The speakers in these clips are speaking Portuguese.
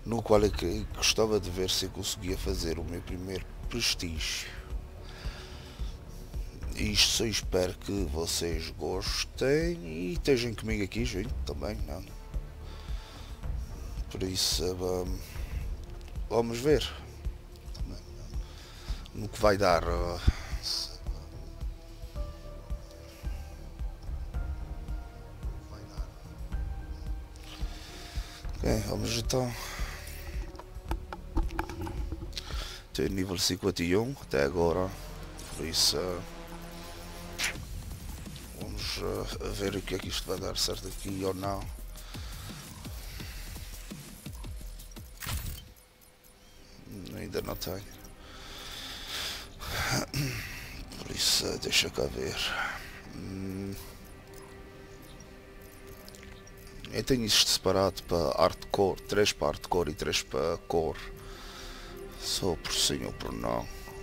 no qual eu gostava de ver se eu conseguia fazer o meu primeiro prestígio. Isto só espero que vocês gostem e estejam comigo aqui junto também, não? Por isso vamos ver no que vai dar. Ok, vamos então. Tenho nível 51 até agora, por isso vamos ver o que é que isto vai dar certo aqui ou não. Ainda não tenho, por isso deixa cá ver. Eu tenho isto separado para hardcore, 3 para hardcore e 3 para core. Só por sim ou por não.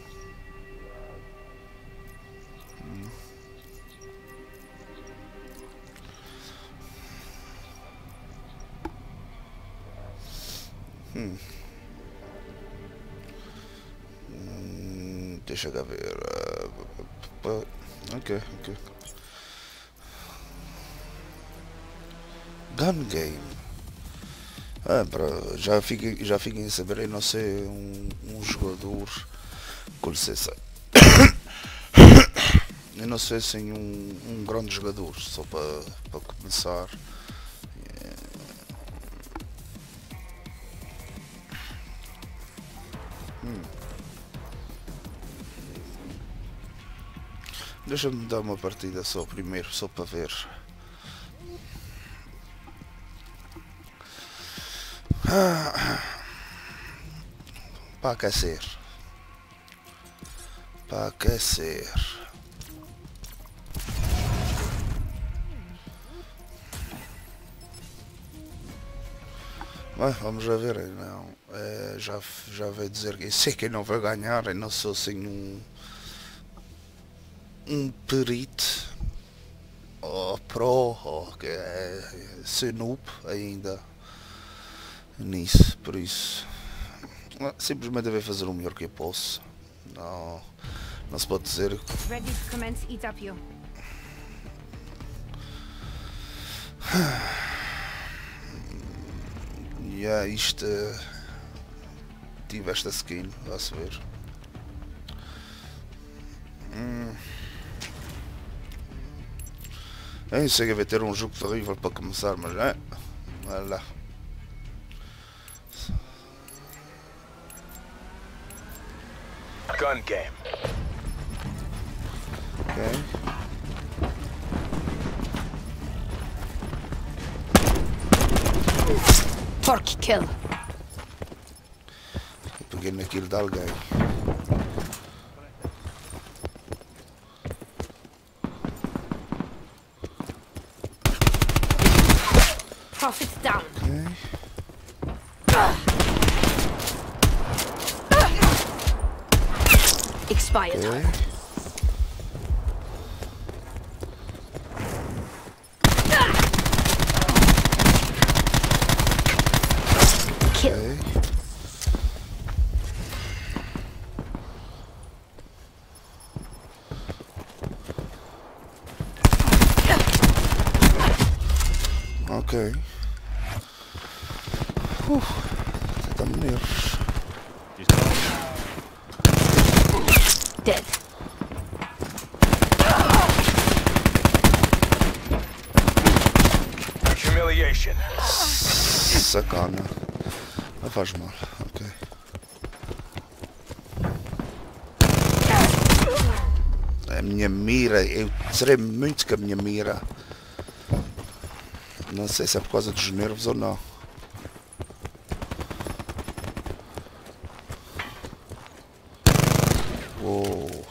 Deixa cá ver. Ok. Gun game. Já fiquem a saber, eu não sei um jogador. Com licença. Eu não sei assim um grande jogador, só para começar. Deixa-me dar uma partida só primeiro, só para ver. Para aquecer. Bem, vamos já ver. Não, já vai dizer que eu sei que eu não vou ganhar. Eu não sou assim um perito ou pro ou que sou noob ainda nisso, por isso simplesmente devo fazer o melhor que eu posso. Não se pode dizer. Ready to commence EW. Isto tive esta skin, vai-se ver. Eu sei que vai ter um jogo terrível para começar, mas olha lá. Gun game. Ok. Torque kill. Eu peguei naquilo de alguém. Profit down. Expired. Kill. Ok. Estamos nervos. Dead. Humiliation. Sacana. Não faz mal. Ok. A minha mira, eu serei muito com a minha mira. Não sei se é por causa dos nervos ou não. Uou.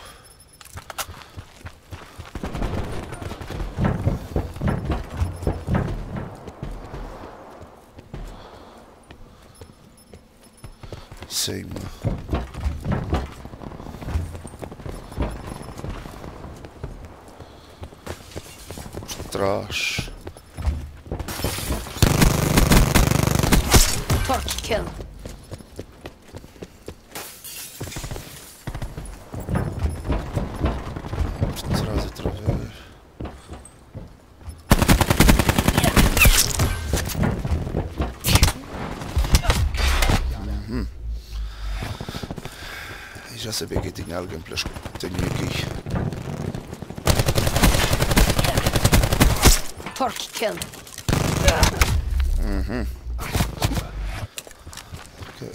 Cima. Trás. Torque kill. Já sabia que tinha alguém pelas que tenho aqui. Torque kill. Okay.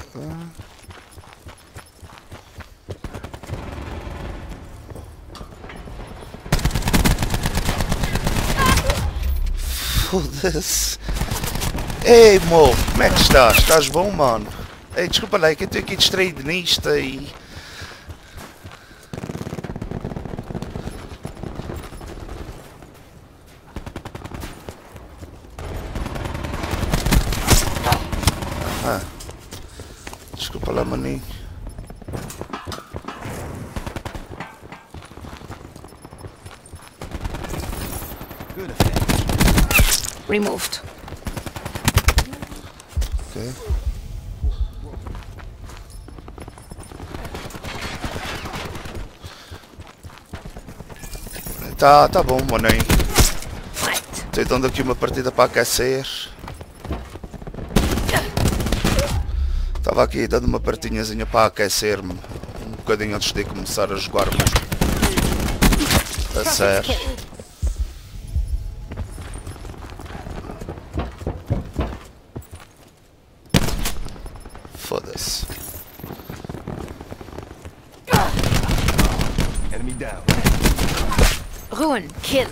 Foda-se. Ei, mo, como é que estás? Estás bom, mano? Ei, desculpa lá, é que eu estou aqui distraído nisto e... Desculpa lá, maninho. Removed. Ok. Tá bom, maninho. Fight. Estou dando aqui uma partida para aquecer. Estava aqui dando uma partidinhazinha para aquecer-me um bocadinho antes de começar a jogar a sério. Foda-se. Enemy down. Ruin. Kill.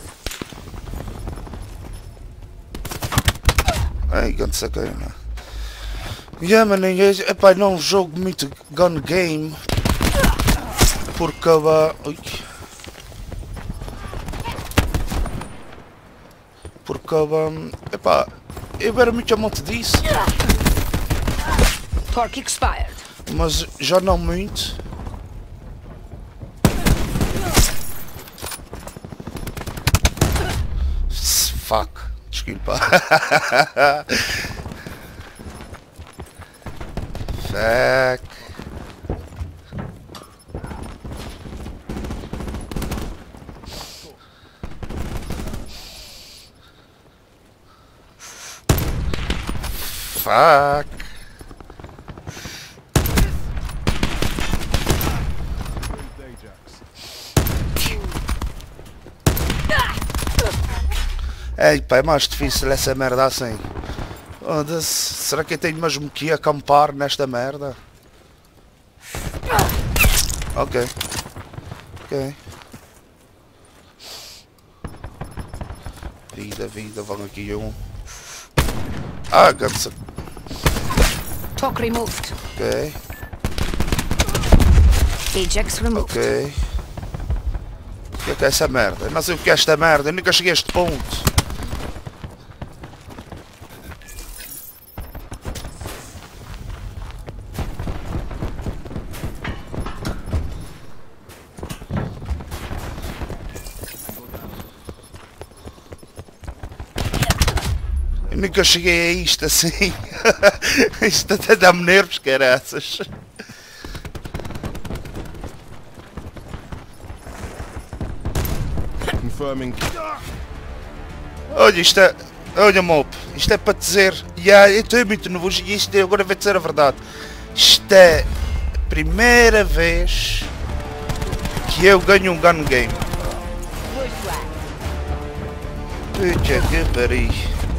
Ai, grande sacana. Maninho, epá, não jogo muito gun game porque epá, eu era muito amante disso, Torque expired. mas já não muito. Fuck, desculpa. Fuck. Fuck. Ei, pá, é mais difícil essa merda assim. Será que eu tenho mesmo que ir acampar nesta merda? Ok. Ok. Vida, vão aqui um. Ah, gança. Torque removed. Ok. Ajax removed. Ok. O que é essa merda? Eu não sei o que é esta merda, eu nunca cheguei a este ponto. Eu nunca cheguei a isto assim. Isto até dá-me nervos, caraças. Confirming. Olha, isto é... Olha, Mop, isto é para dizer... eu estou muito nervoso e isto agora vai dizer a verdade. Isto é a primeira vez que eu ganho um gun game. Puta que pariu.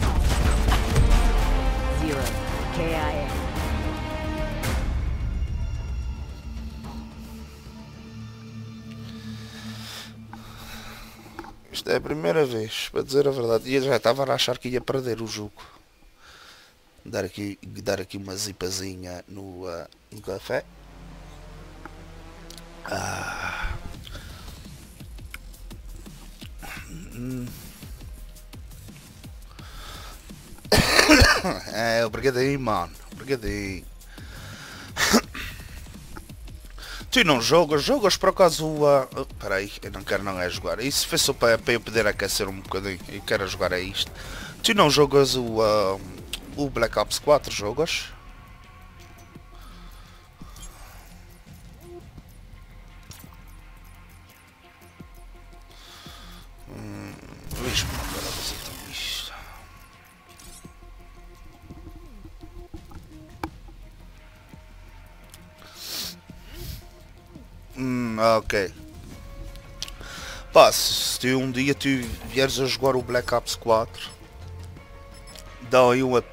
Zero. KIA. Isto é a primeira vez, para dizer a verdade. E eu já estava a achar que ia perder o jogo. Dar aqui uma zipazinha no café. É, obrigadinho, mano. Obrigadinho. Tu não jogas por acaso peraí, eu não quero não é jogar. Isso foi só para eu poder aquecer um bocadinho. Eu quero jogar a isto. Tu não jogas o Black Ops 4, jogas? Deixa-me agora fazer então isto. Ok. Pá, se tu um dia tu vieres a jogar o Black Ops 4, dá aí uma...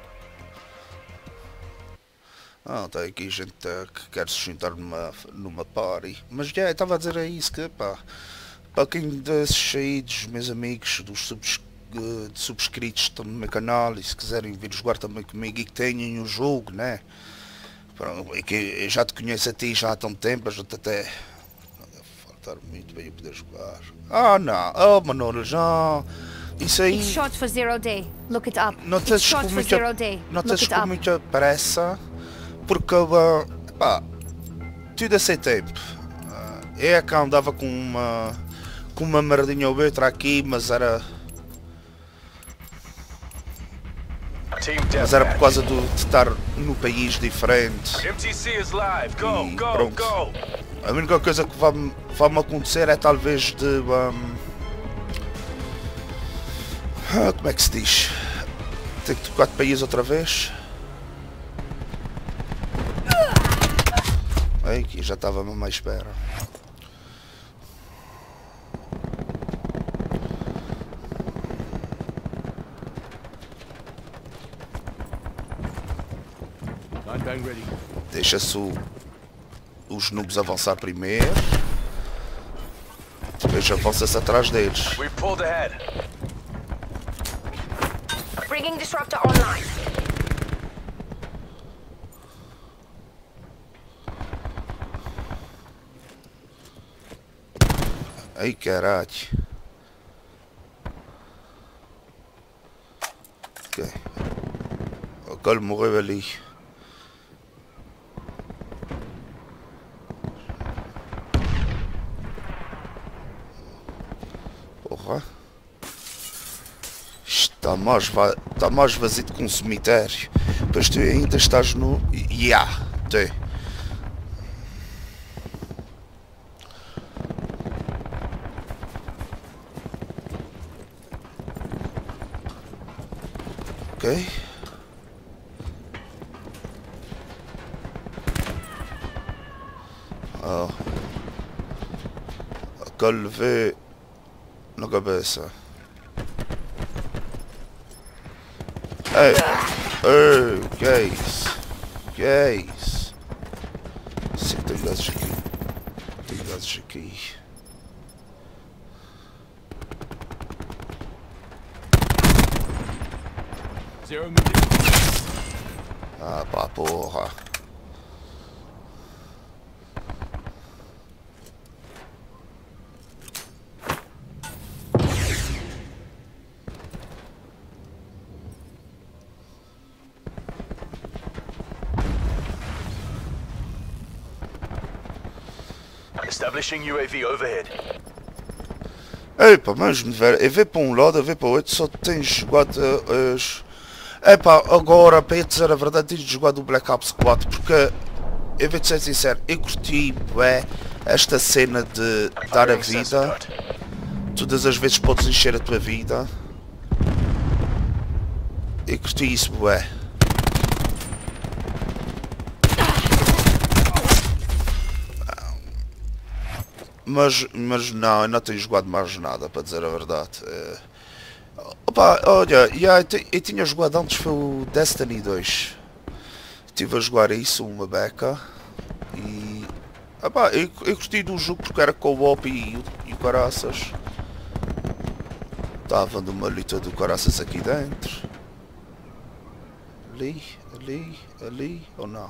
tem aqui gente que quer se juntar numa party. Mas já, estava a dizer isso que, pá, para quem desses aí dos meus amigos, dos subscritos que estão no meu canal e se quiserem vir jogar também comigo e que tenham o jogo, né? É que eu já te conheço a ti já há tanto tempo, a gente até... faltar muito bem a poder jogar. Não, Manolo, já... Isso aí... It's short for zero day. Look it up. Não It's tens short com for zero day. não Look tens it com up. muita pressa, porque, pá, tudo a seu tempo. Eu cá andava com uma merdinha ou outra aqui, mas era por causa de estar no país diferente. MTC is live. Go, E go, pronto. go. A única coisa que vai-me acontecer é talvez de... como é que se diz? Ter que tocar de país outra vez. Ai, que já estava mesmo à espera. Deixa-se os noobs avançar primeiro. Depois avança-se atrás deles. We pulled ahead. Bringing disruptor online. Ai, caralho. Ok. O Cole morreu ali. Porra. Está mais vazio que um cemitério. Pois tu ainda estás no... tu. Ok. Aquele vê na cabeça. Ei, que é isso? Que é isso? Sei que tem gases aqui. Tem gases aqui. Pá, porra. Establishing UAV overhead. Epa, mas eu vê para um lado, eu vê para o outro, só tens jogado as... Epá, agora, para eu dizer a verdade, tens jogado o Black Ops 4, porque, eu vou-te ser sincero, eu curti, esta cena de dar a vida, todas as vezes podes encher a tua vida, eu curti isso, Mas não, eu não tenho jogado mais nada, para dizer a verdade. Opa, olha, eu tinha jogado antes, foi o Destiny 2. Estive a jogar isso, uma beca. E... Opa, eu curti do jogo porque era co-op e o caraças. Estava numa luta do caraças aqui dentro. Ali, ou não?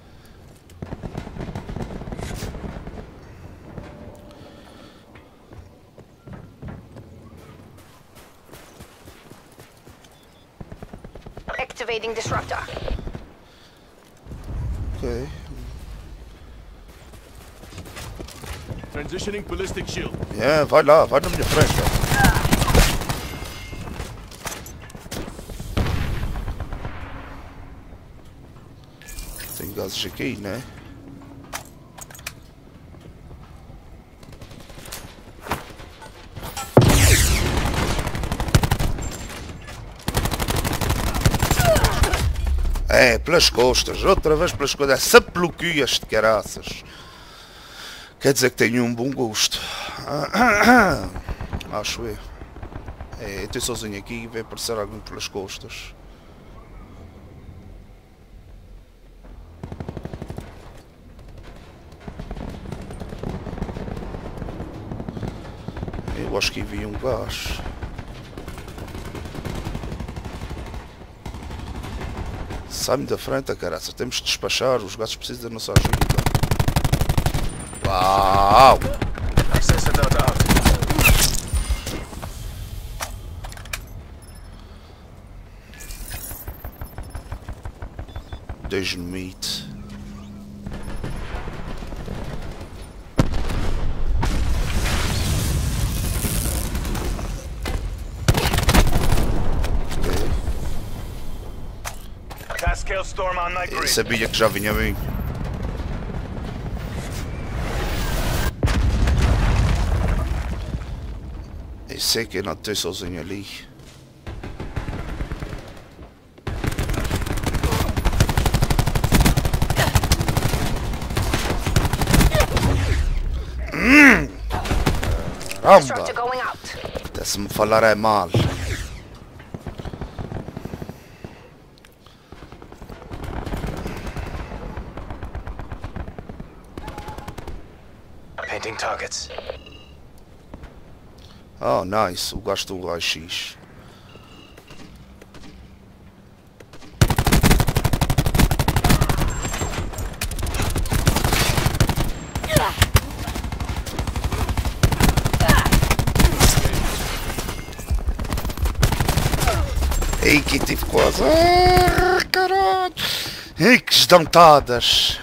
Activating disruptor. Ok. Transitioning ballistic shield. Vai lá, vai na minha frente. Tem gases aqui, né? Pelas costas, outra vez pelas costas, essa peluquias de caraças. Quer dizer que tenho um bom gosto. Acho eu. É, eu estou sozinho aqui e vai aparecer alguém pelas costas. Eu acho que vi um gás. Sai-me da frente, caraça. Temos de despachar. Os gatos precisam da nossa ajuda. Uau! Access another out. Desmite. Task Storm on night Eu grid. sabia que já vinha bem. Eu sei que eu não estou sozinho ali. Disruptor Caramba! going out. Apetece-me falar é mal. Painting targets. Oh, nice. O gajo do raio-x. Ei, que tive quase. Ah, caralho! Ei, que esdentadas!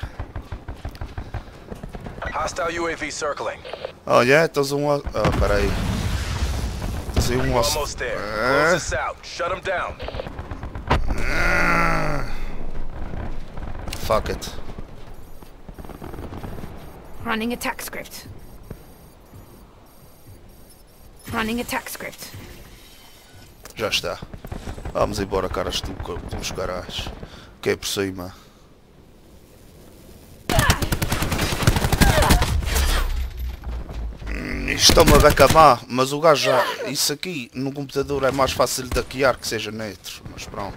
Hostile UAV circling. Olha, estás um. Ah, peraí. Estás aí um. Almost there. Close this out. Shut them down. Fuck it. Running attack script. Running attack script. Já está. Vamos embora, caras, dos caras. Que é por cima. Estão-me a bacamar, mas o gajo já... Isso aqui no computador é mais fácil de hackear que seja neutro, mas pronto.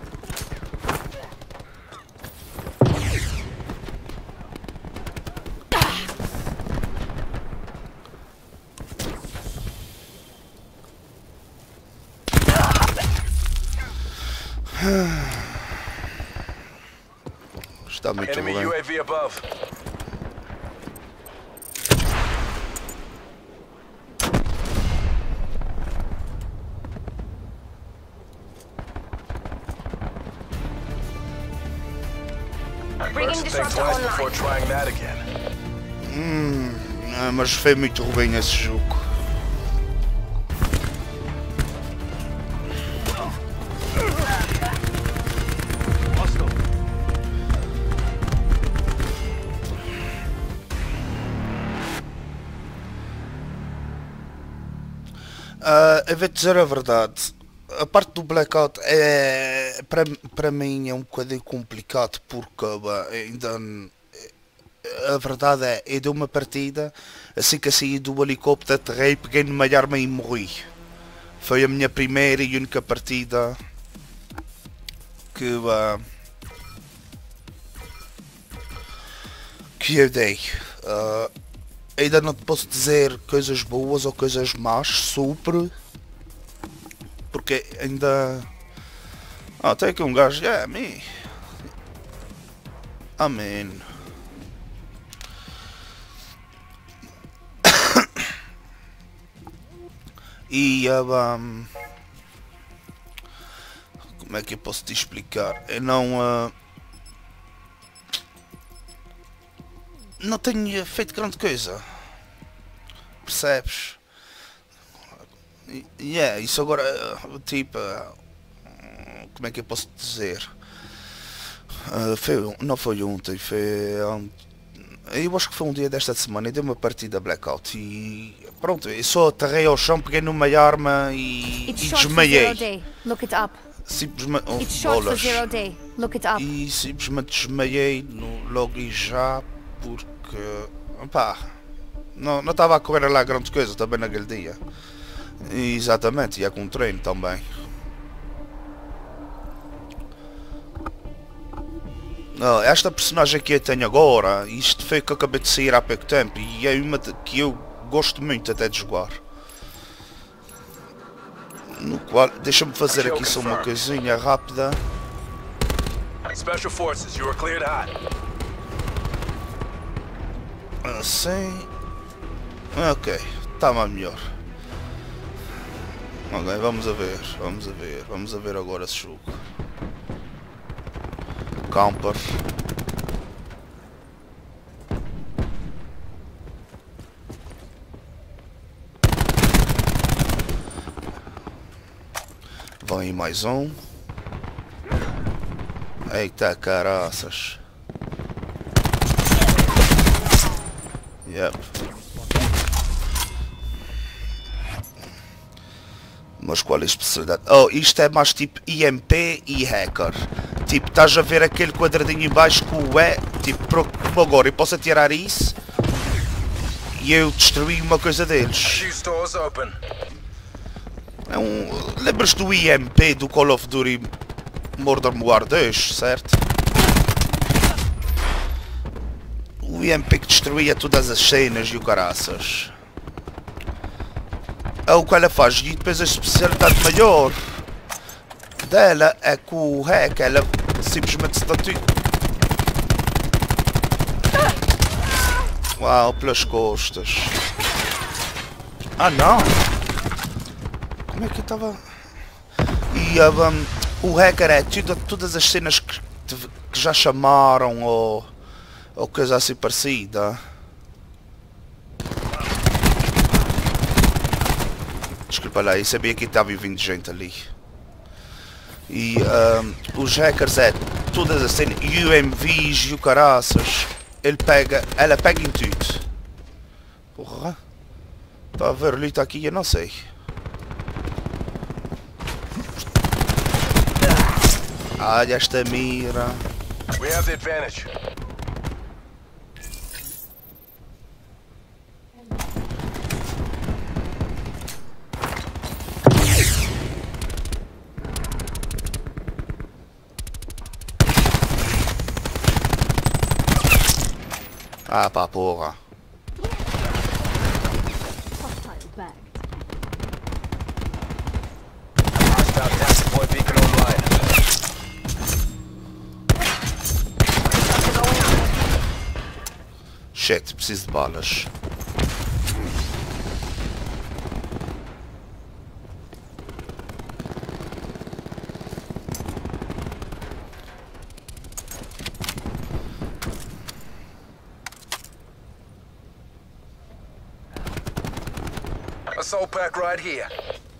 Está muito Enemy bem. UAV above. Bringing First think disruptor twice before online. trying that again. Mas foi muito bem esse jogo. Eu vou-te dizer a verdade. A parte do Blackout é para mim é um bocadinho complicado porque ainda a verdade é eu dei uma partida assim que saí do helicóptero, aterrei, peguei numa arma e morri. Foi a minha primeira e única partida que eu dei. Ainda não te posso dizer coisas boas ou coisas más sobre, porque ainda... tem aqui um gajo, me. Amém. E como é que eu posso te explicar? Eu não tenho feito grande coisa, percebes? Isso agora, tipo, como é que eu posso dizer? Não foi ontem, foi eu acho que foi um dia desta semana. Eu dei uma partida Blackout e pronto, eu só aterrei ao chão, peguei numa arma e It's short for zero desmaiei. day. Look it up. Simplesmente, It's short for bolas. zero day. Look it up. E simplesmente desmaiei logo e já porque, pá, Não estava a correr lá grandes coisas também naquele dia. E, exatamente, ia com um treino também. Não, esta personagem que eu tenho agora, isto foi que eu acabei de sair há pouco tempo e é uma que eu gosto muito até de jogar. No qual, deixa-me fazer aqui só uma coisinha rápida. Special Forces, you are cleared hot. Assim. Ok, está mais melhor. Ok, vamos a ver agora esse jogo. Camper. Vem mais um. Eita caraças. Yep. Mas qual é a especialidade? Oh, isto é mais tipo IMP e hacker. Tipo, estás a ver aquele quadradinho em baixo que o é, tipo, como agora eu posso atirar isso e eu destruí uma coisa deles. É um... Lembras do IMP do Call of Duty Modern Warfare 2, certo? O IMP que destruía todas as cenas e o caraças. É o que ela faz. E depois a especialidade maior dela é que o hack, ela simplesmente se dá tudo. Uau, pelas costas. Ah não! Como é que eu estava? E o hacker é todas as cenas que já chamaram ou coisa assim parecida. Desculpa lá, eu sabia que estava vindo gente ali. E os hackers é todas as cenas, UMVs e o caraças. Ela pega em tudo. Porra. Está a ver ali, está aqui, eu não sei. Olha esta mira. We have the advantage. Ah pá, porra. Hostile task deploy beacon online. Shit, preciso de balas. Assault pack right here.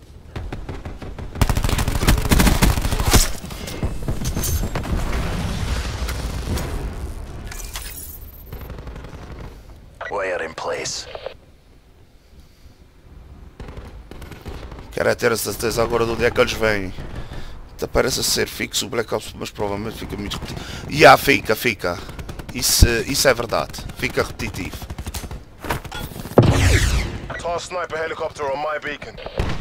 Wire in place. Quero é ter a certeza agora de onde é que eles vêm. Até parece ser fixo o Black Ops, mas provavelmente fica muito repetitivo. Fica. Isso é verdade. Fica repetitivo. Toss sniper helicopter on my beacon.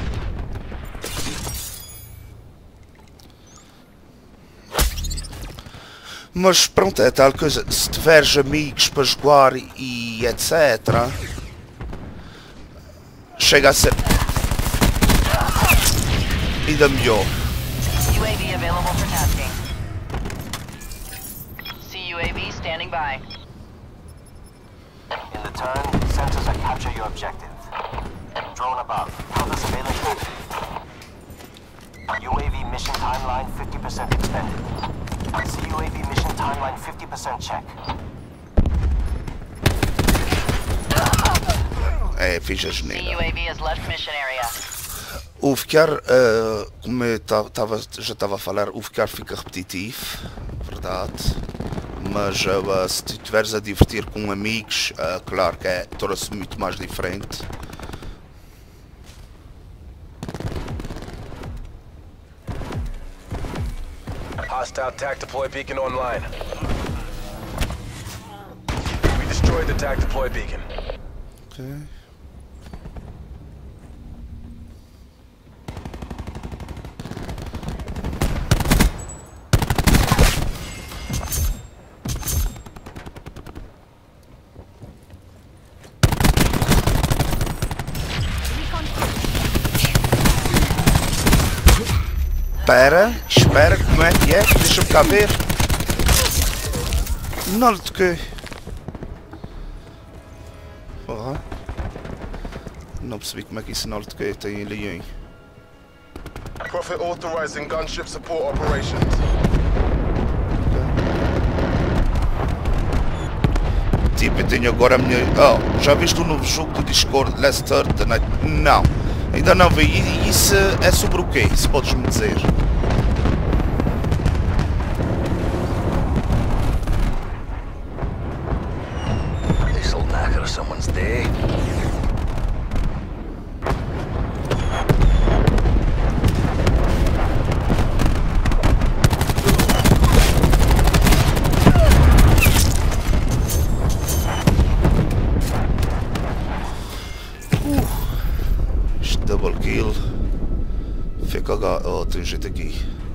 Mas pronto, é tal coisa. Se tiveres amigos para jogar e etc. Chega a ser ainda melhor. UAV available for tasking. CUAV standing by. In the turn, sensors are capture your objective. Drone above. Cover surveillance active. UAV mission timeline 50% extended. CUAV mission timeline 50% check. É, fiz a geneira. CUAV has left mission area. O ficar, como eu já estava a falar, o ficar fica repetitivo, verdade. Mas se te estiveres a divertir com amigos, claro que torna-se muito mais diferente. Hostile tac deploy beacon online. We destroyed the tac deploy beacon. Ok. Espera, como é que é? Deixa-me cá ver. Não lhe toquei. Porra. Não percebi como é que isso não lhe toquei. Tem ali em. Prophet authorizing gunship support operations. Tipo, eu tenho agora a minha... Oh, já viste o novo jogo do Discord, Last Third the Night? Não. Ainda não vi. E isso é sobre o quê? Se podes-me dizer. This'll knacker someone's day. Double kill. Fica agora. Oh, tem gente aqui.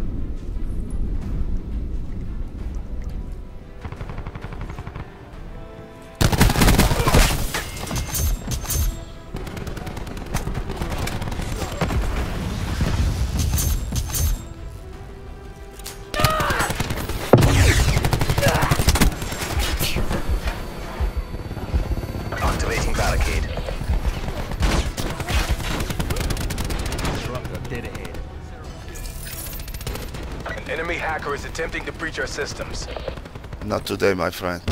Activating barricade. An enemy hacker is attempting to breach our systems. Not today, my friend.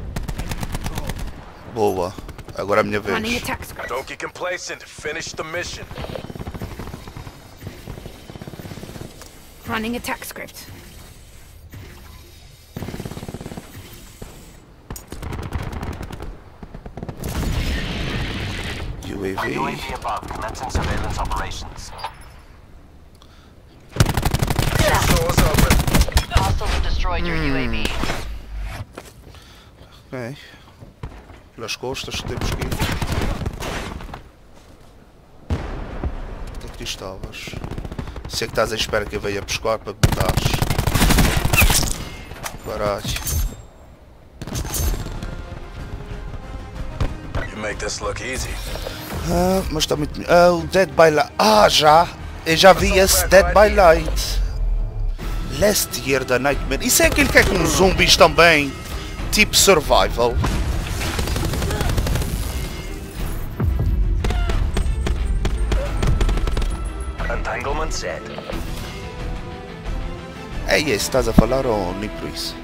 Boa. Agora é a minha Running vez. attack script. Don't get complacent. Finish the mission. Running attack script. UAV. UAV above, commencing surveillance operations. Doors open. Hostiles have destroyed your UAV. Ok. Pelas costas temos que ir. Onde é que tu estavas? Sei que estás à espera que eu venha pescar para me dares. Caralho. You make this look easy. Ah, mas está muito... Ah, o Dead by Light. Ah, já! Eu já vi esse Dead by Light. Last Year da Nightmare. Isso é aquele que é com zumbis também. Tipo survival. Entanglement set. É esse, estás a falar ou nem por isso?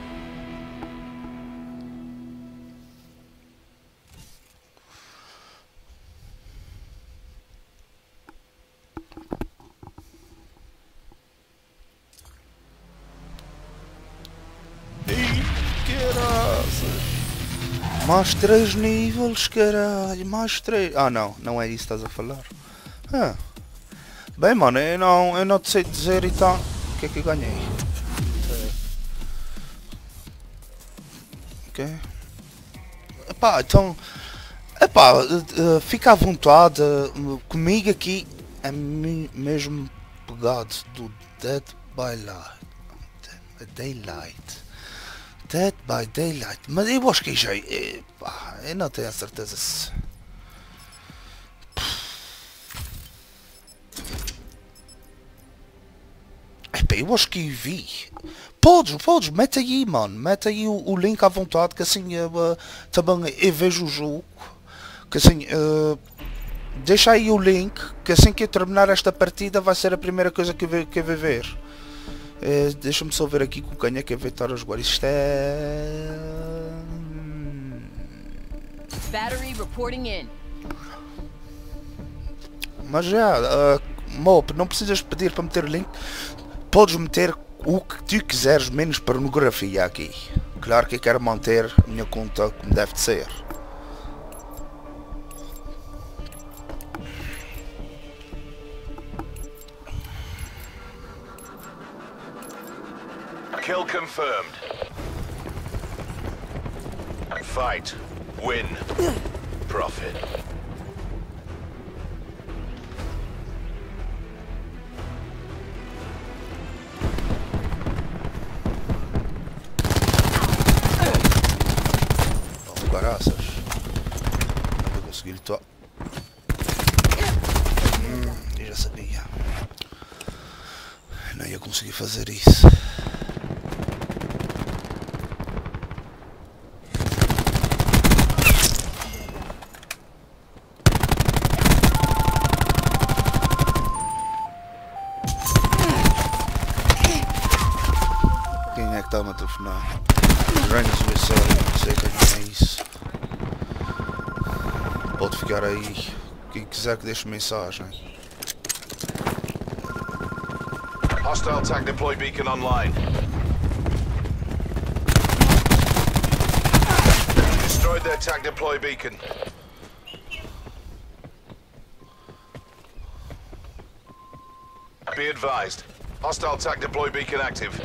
Mais 3 níveis, caralho, mais 3. Ah não, não é isso que estás a falar. Ah. Bem mano, eu não te sei dizer então o que é que eu ganhei. Ok. Epá, então. Epá, fica à vontade. Comigo aqui é mesmo pegado do Dead by Daylight. Dead by Daylight. Mas eu acho que já. Epá, eu não tenho a certeza se. Epá, eu acho que vi. Podes, mete aí, mano. Mete aí o link à vontade, que assim também eu vejo o jogo. Que assim, deixa aí o link, que assim que eu terminar esta partida vai ser a primeira coisa que eu vou ver. Deixa-me só ver aqui com quem é que eu vou estar a jogar. Isto é... Battery reporting in. Mas já, Mop, não precisas pedir para meter o link. Podes meter o que tu quiseres, menos pornografia aqui. Claro que eu quero manter a minha conta como deve de ser. Kill confirmed. Fight. Win. profit. Oh, caraças. Não vou conseguir to... Eu já sabia. Não ia conseguir fazer isso. Quem é que está-me a telefonar? Ranhos Missile, não sei quem é isso. Pode ficar aí. Quem quiser que deixe mensagem. Hostile tag deploy beacon online. Destroyed their tag deploy beacon. Be advised. Hostile tag deploy beacon active.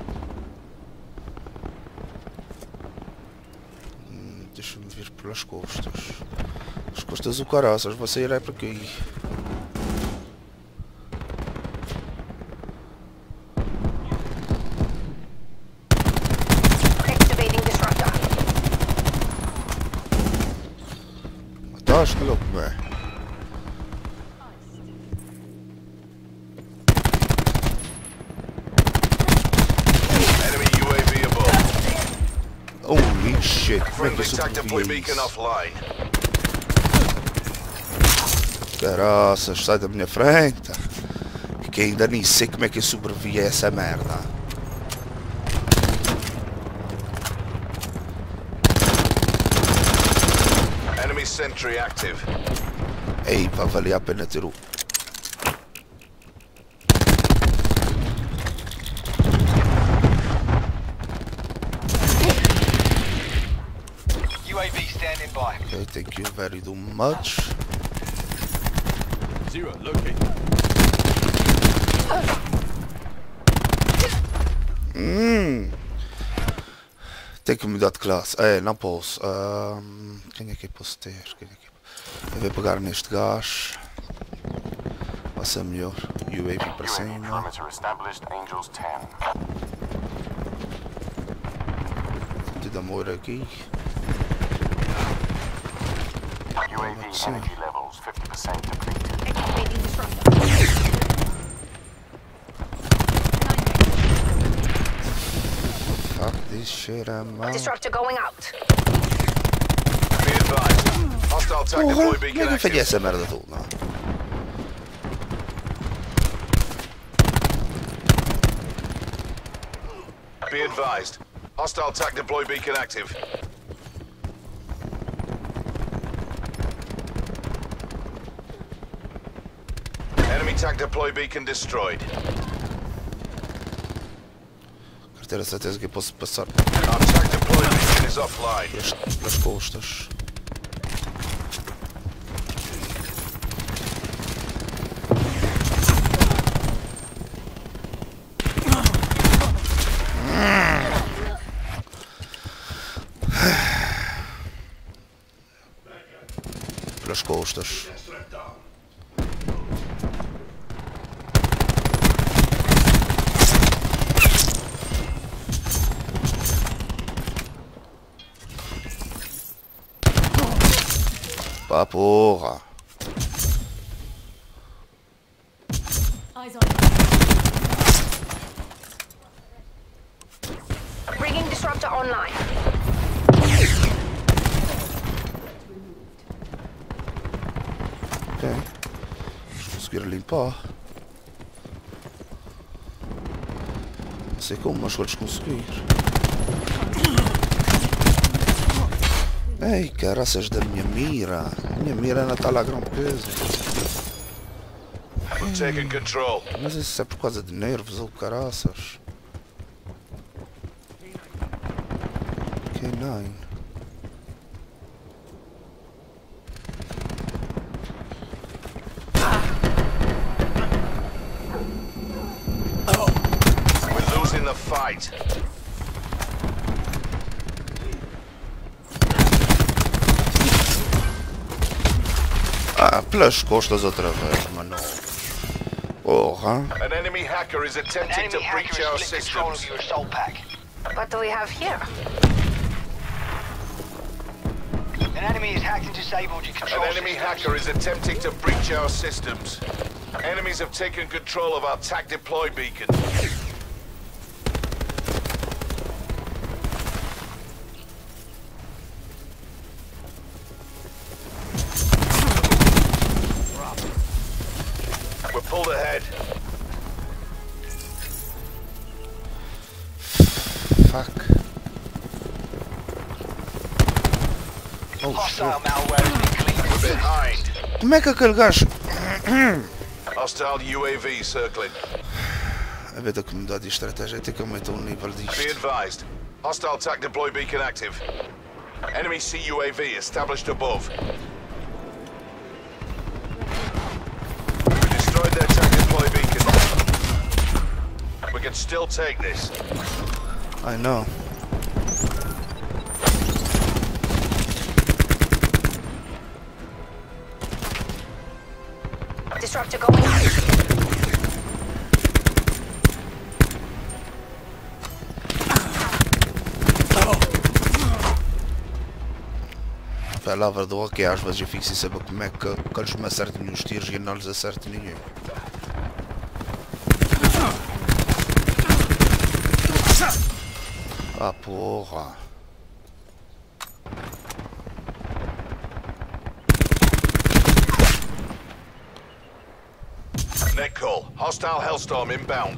Deixa-me vir pelas costas. As costas do caraças, vou sair aí para aqui. Activating disruptor. Mataste, louco, velho. Enemy UAV above. Holy shit, como é que Friendly eu tag deploy sobrevivi beacon isso? offline. Caraças, sai da minha frente. Que ainda nem sei como é que eu sobrevivi a essa merda. Enemy sentry active. Ei, pá, valia a pena ter o... UAV standing by. Ok, thank you very much. Zero locate. Tenho que mudar de classe. É, não posso. Quem é que eu posso ter? Eu vou pegar neste gás. Vai ser melhor. UAV para cima. Perimeter established. Angels 10. Tudo amor aqui. UAV energy levels 50% depleted. Activating disruptor. Fuck this shit, man. Disruptor going out. Be advised. Hostile tag Porra, deploy como é beacon que eu falhei active. essa merda toda? Be advised. Hostile tag deploy beacon active. Enemy tag deploy beacon destroyed. Quero ter a certeza que eu posso passar Our tag deploy beacon is offline. pelas costas. Pelas costas. Pá, porra. Eyes on. Bringing disruptor online. Ok. Vamos conseguir limpar. Não sei como, mas vamos conseguir. Ei, caraças da minha mira. A minha mira ainda está lá a grande peso. We've taken control. Mas isso é por causa de nervos ou caraças. K9. We're losing the fight. Ah, pelas costas outra vez, mano. Porra. An enemy hacker is attempting to breach our systems. your assault pack. What do we have here? An enemy is hacked and disabled your control An enemy hacker is attempting to breach our systems. Enemies have taken control of our TAC deploy beacon. We're pulled ahead. Fuck. Oh, Hostile shit. malware has been cleaned. We're behind. Como é que aquele gajo... Hostile UAV circling. A ver da comunidade de estratégia tem que aumentar o nível Be disto. advised. Hostile TAC deploy beacon active. Enemy CUAV established above. We destroyed their TAC deploy beacon. We can still take this. I know. Disruptor going out. Palavra do rock, às vezes eu fico sem saber como é que eles me acertam nos tiros e não lhes acerto ninguém. Ah, porra. Net call. Hostile Hellstorm inbound.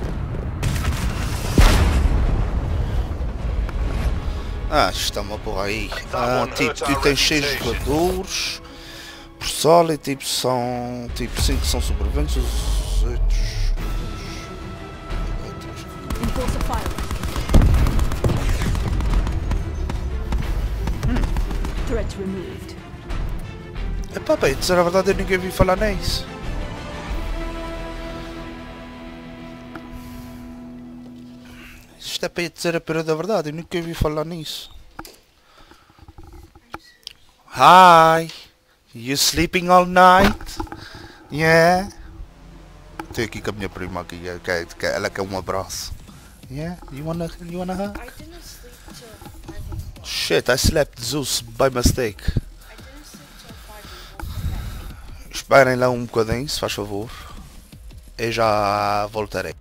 Ah, estamos por aí. Ah, tipo, tu tens 6 jogadores. Por solo e tipo são. Tipo 5 são sobreviventes, os outros. Enforcer fire. Threat removed. Epá, bem, dizer a verdade eu ninguém vi falar nisso. Isto é para dizer a pera da verdade, eu nunca vi falar nisso. Hi! You sleeping all night? Yeah? Estou aqui com a minha prima aqui, ela quer um abraço. Yeah? You wanna hug? I didn't sleep till 5 o'clock. Shit, I slept Zeus by mistake. I didn't sleep till 5 o'clock. Esperem lá um bocadinho, se faz favor. Eu já voltarei.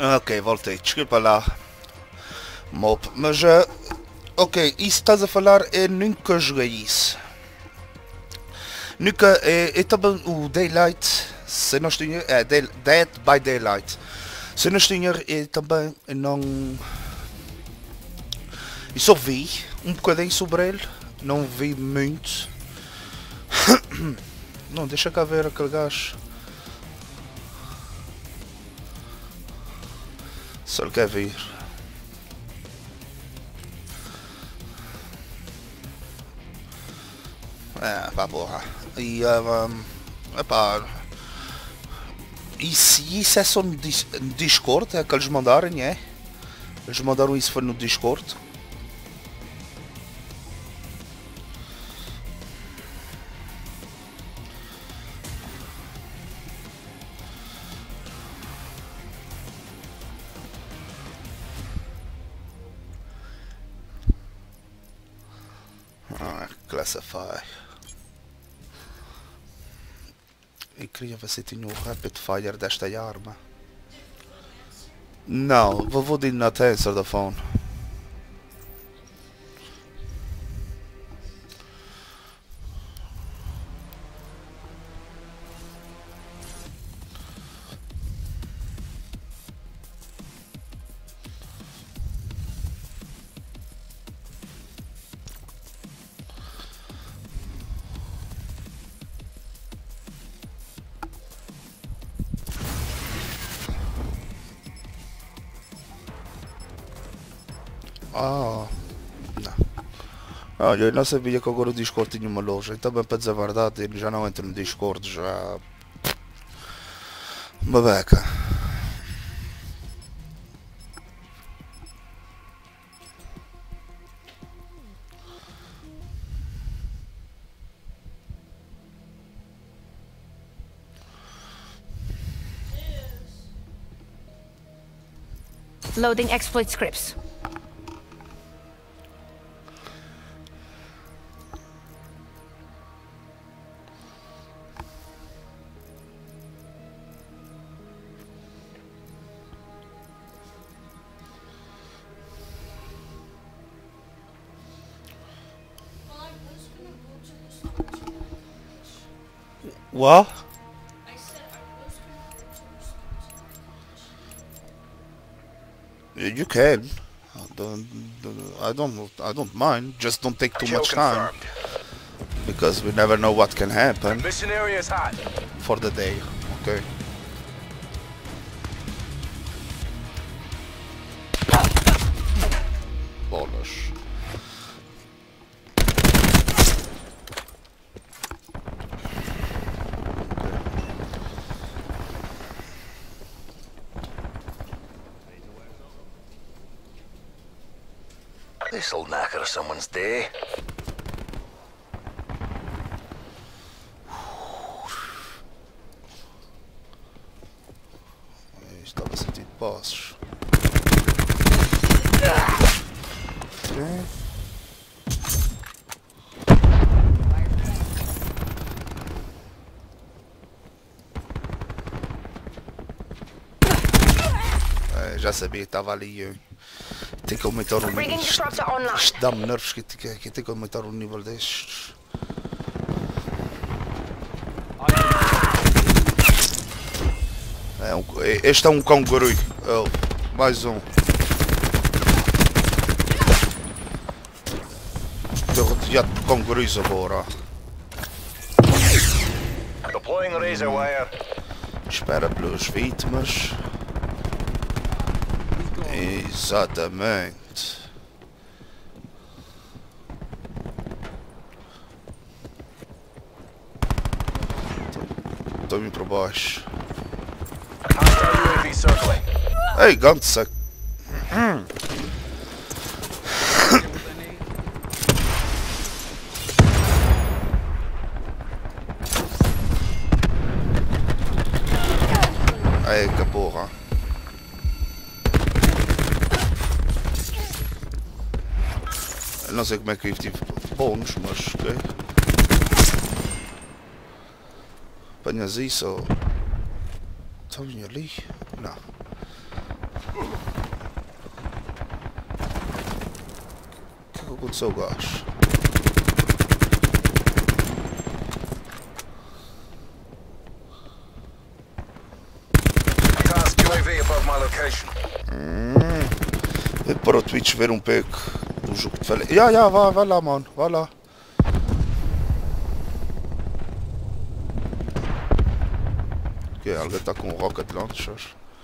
Ok, voltei. Desculpa lá. Mob. Mas, ok, isso que estás a falar, eu nunca joguei isso. Nunca, é também o Daylight, se não tinha, Dead by Daylight. Se não tinha, também não... Eu só vi um bocadinho sobre ele, não vi muito. Não, deixa cá ver aquele gajo. Se ele quer vir. Pá, porra. E, epá... E se isso é só no Discord, é que eles mandarem, é? Eles mandaram isso foi no Discord. Classify. Eu queria ver se tinha o Rapid Fire desta arma. Não, vou de not answer the phone. Ah, não. Olha, eu não sabia que agora o Discord tinha uma loja. Então, bem, para dizer a verdade, ele já não entra no Discord, já... Babaca. Loading exploit scripts. What? You can. I don't mind. Just don't take too Kill much time, confirmed. because we never know what can happen Mission area is hot. for the day. Okay. Bolas. This'll knacker someone's day. Estava a sentir passos. Já sabia que estava ali. Tem que aumentar o nível. Bringing disruptor online. Isto dá-me nervos que tem que aumentar o nível destes. Este é um canguru. Oh, mais um. Estou rodeado por cangurus agora. Deploying razor wire. Espera pelas vítimas. Exatamente. Estou indo para baixo. Hostile UAV circling. Ei, Gunsack. Ei, que porra. Eu não sei como é que eu tive bônus, mas ok. Apanhas isso ou... Estão ali? Não. aconteceu, gás? Task UAV above my location. Para o Twitch ver um pouco do jogo de falha. Já, vai lá, mano, vai lá. Ok, alguém está com um rocket launcher.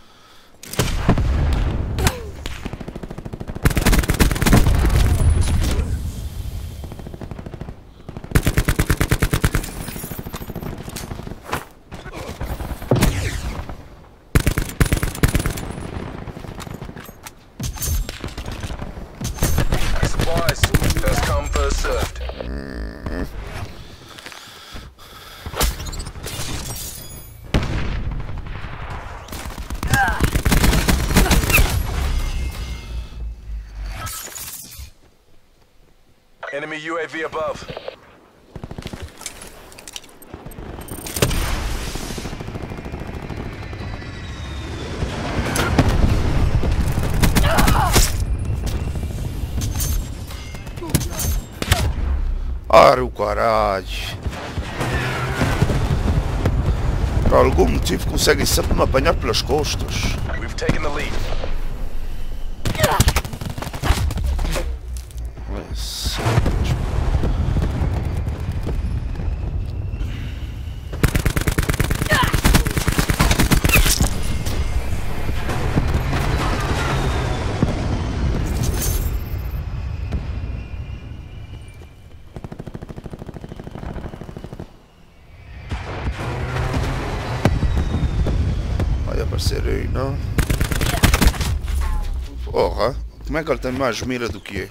Supplies. First come, first served. Enemy UAV above. Ara o caralho. Por algum motivo conseguem sempre me apanhar pelas costas. We've taken the lead. Mas... vai aparecer aí, não? Porra, como é que ele tem mais mira do que eu?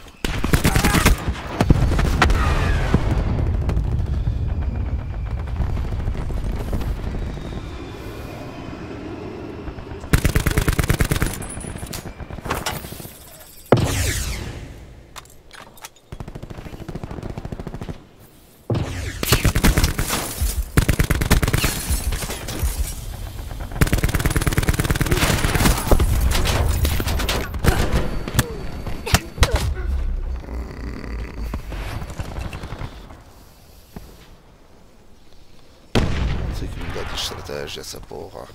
Sei que mudar de estratégia essa porra.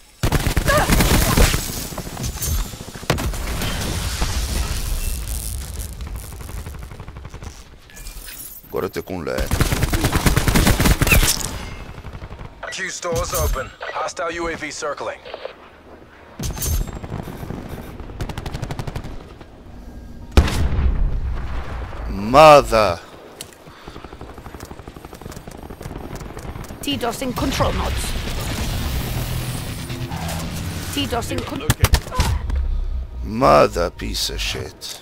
Agora tem com LED. Q stores open. Hostile UAV circling. Mother! DDoSing control nodes. DDoSing control. Mother piece of shit.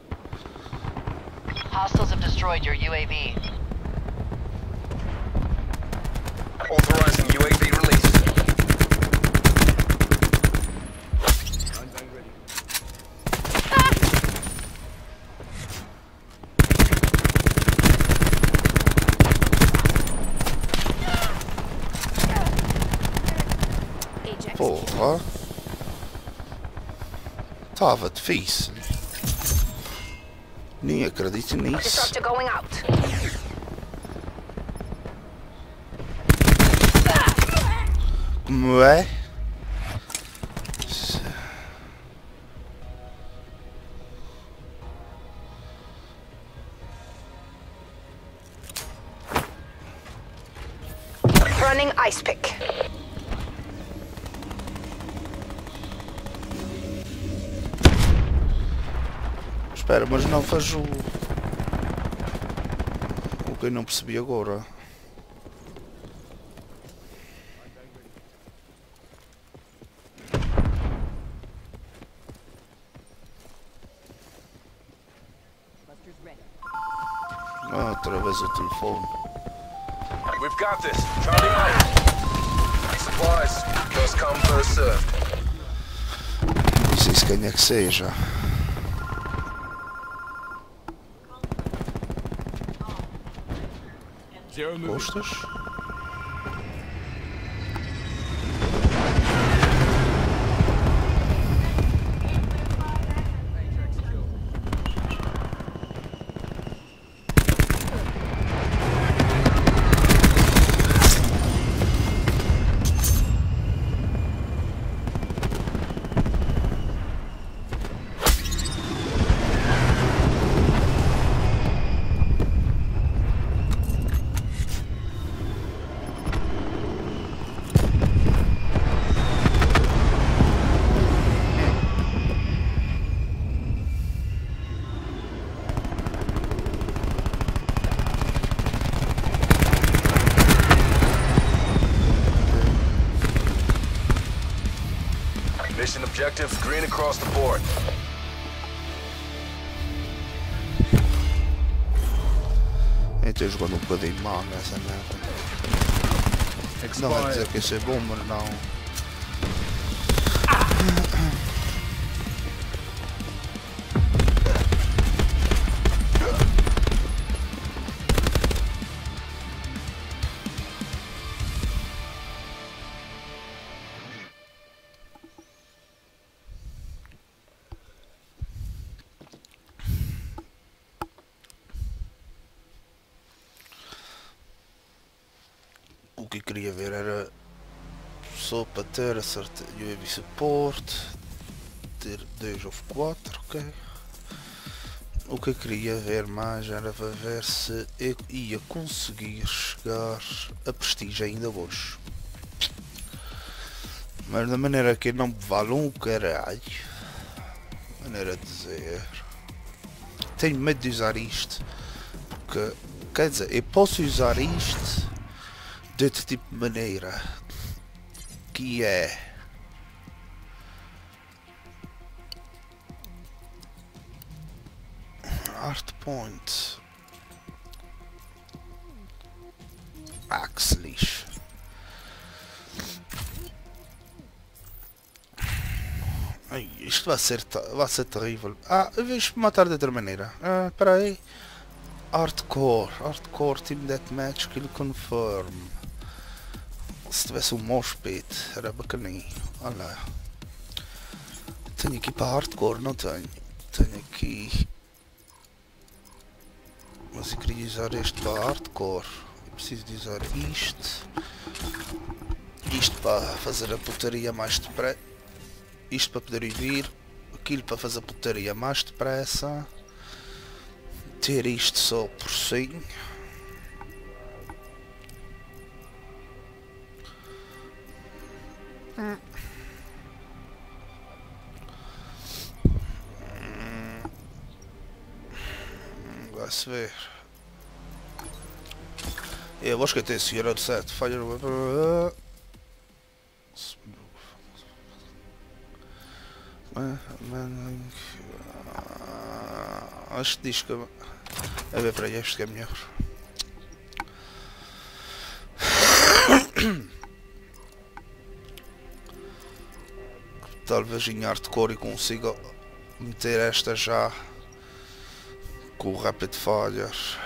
Hostiles have destroyed your UAV. Authorizing UAV release. Porra. Tava difícil. Nem acredito nisso. Disruptor going out. Como é? Running ice pick. Espera, mas não vejo o que eu não percebi agora. Outra vez o telefone. We've got this. Charlie Mike. Supplies. First come, first served. Não sei se quem é que seja. Costas? Objective green across the board. Eu tô jogando um bocadinho mal nessa merda. Não é dizer que isso é bom, mas não. O que eu queria ver era só para ter a certa UAV support, ter 2 ou 4, ok? O que eu queria ver mais era para ver se eu ia conseguir chegar a prestígio ainda hoje. Mas da maneira que não me valem o caralho, maneira de dizer, tenho medo de usar isto, porque, quer dizer, eu posso usar isto de outro tipo de maneira, que é Hardpoint Axe lixo. Ai, isto vai ser terrível. Eu vou matar de outra maneira. Espera aí. Hardcore Team Deathmatch Kill Confirm. Se tivesse um mosh pit era bacaninho. Olha lá. Tenho aqui para Hardcore, não tenho. Tenho aqui. Mas eu queria usar este para Hardcore. Eu preciso de usar isto. Isto para fazer a putaria mais depressa. Isto para poder vir. Aquilo para fazer a putaria mais depressa. Ter isto só por sim. Vai-se ver. Eu acho que tem segurado certo. Falha. Acho que diz que. A ver para este que é melhor. Talvez em hardcore consiga meter esta já com o rapid fire.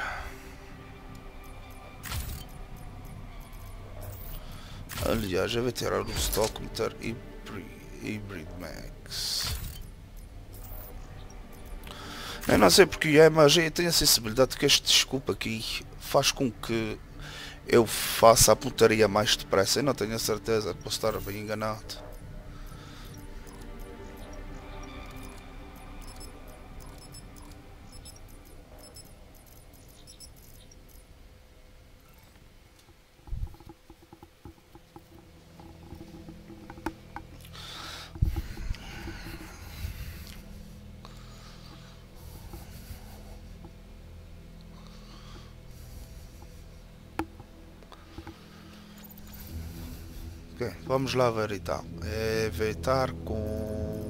Aliás, eu vou tirar o stock, meter Hybrid Max. Eu não sei porque é, mas eu tenho a sensibilidade que este desculpa aqui faz com que eu faça a putaria mais depressa. Eu não tenho a certeza, posso estar bem enganado. Ok, vamos lá ver então. Evitar com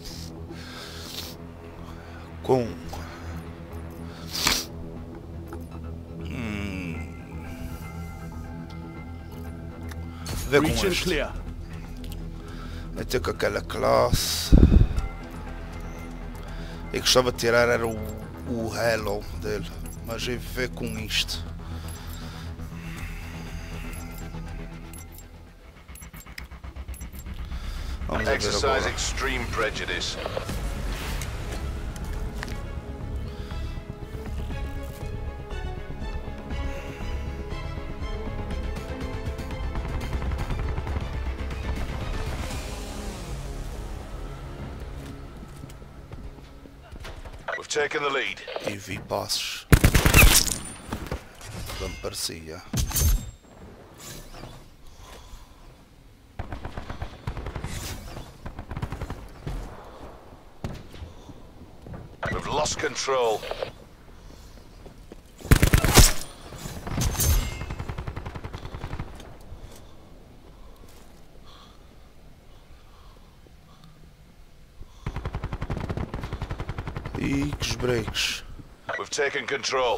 ver com este. Até com aquela classe. Eu gostava de tirar era o Hello dele, mas eu ver com isto. Exercise extreme prejudice. We've taken the lead. E vi passos. Não me parecia. We've lost control. Ih, que esbreques. We've taken control.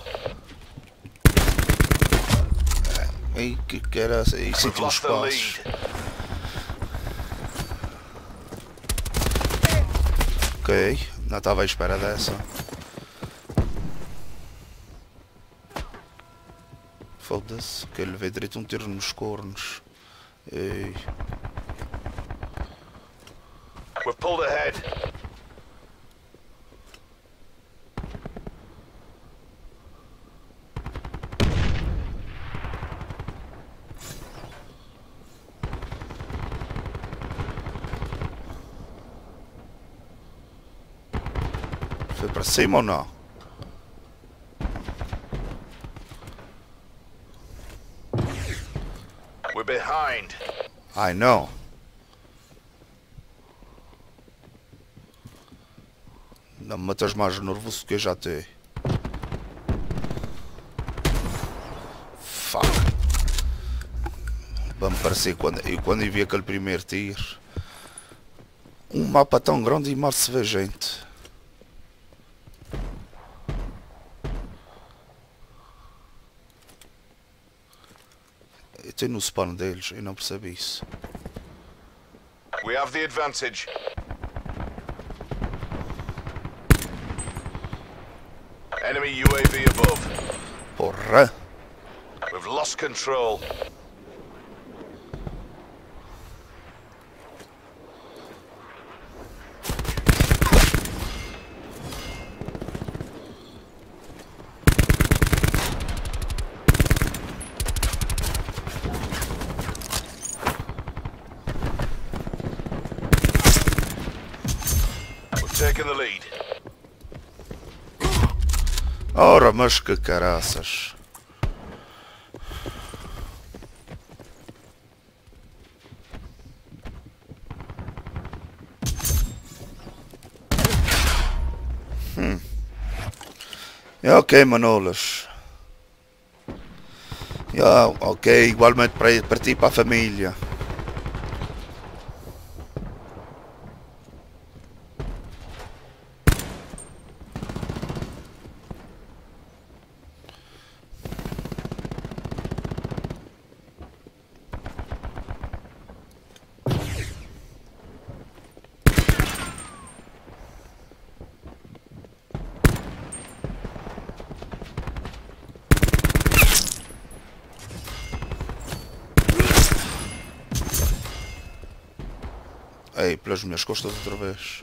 Ih, que era assim? We've Sinto uns lost the passos. lead. Ok, não estava à espera dessa. Foda-se, que ele veio direito um tiro nos cornos. Ei. We've pulled ahead. Foi para cima ou não? We're behind. Ai não. Não me matas mais nervoso que eu já tenho. Fuck. Vai-me parecer quando eu vi aquele primeiro tiro. Um mapa tão grande e mal se vê gente. Eu estou no spawn deles, eu não percebi isso. We have the advantage. Enemy UAV above. Porra! We've lost control. We've taken the lead. Ora, mas que caraças. É ok, Manolas. Ok, igualmente para ti e para a família. Ei, pelas minhas costas outra vez.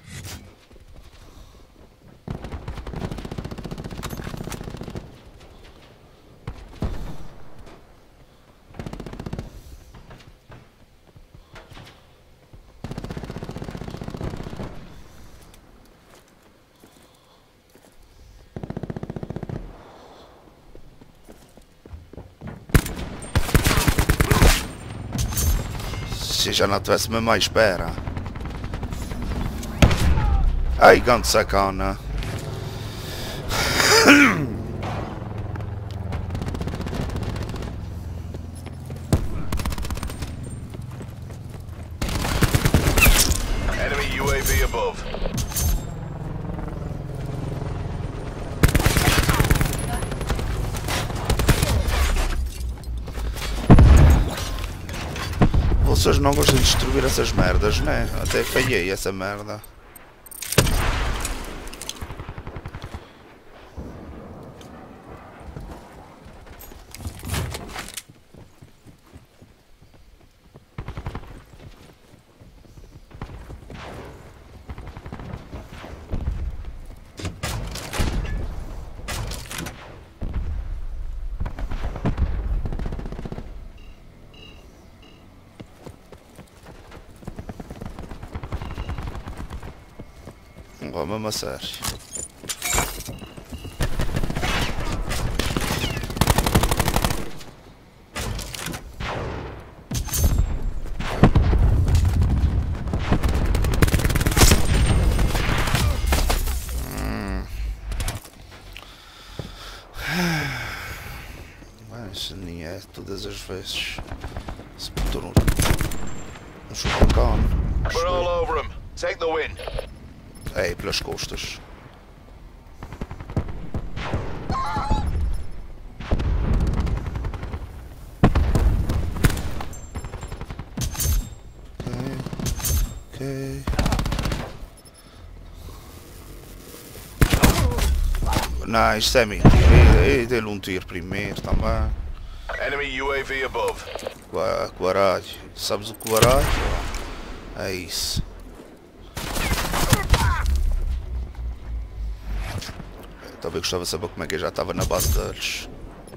Se já não tivesse mesmo à espera. Ai, grande sacana. Enemy UAV above. Vocês não gostam de destruir essas merdas, né? Até falhei essa merda. Vamos mesmo a sério. Mas nem é todas as vezes. Se botou um chupacão. We're all over him. Take the win. Ei, pelas costas. Não, isto é mentira. E dei-lhe um tiro primeiro também. Enemy UAV above. Quaralho. Sabes o quaralho? É isso. Eu também gostava de saber como é que eu já estava na base deles.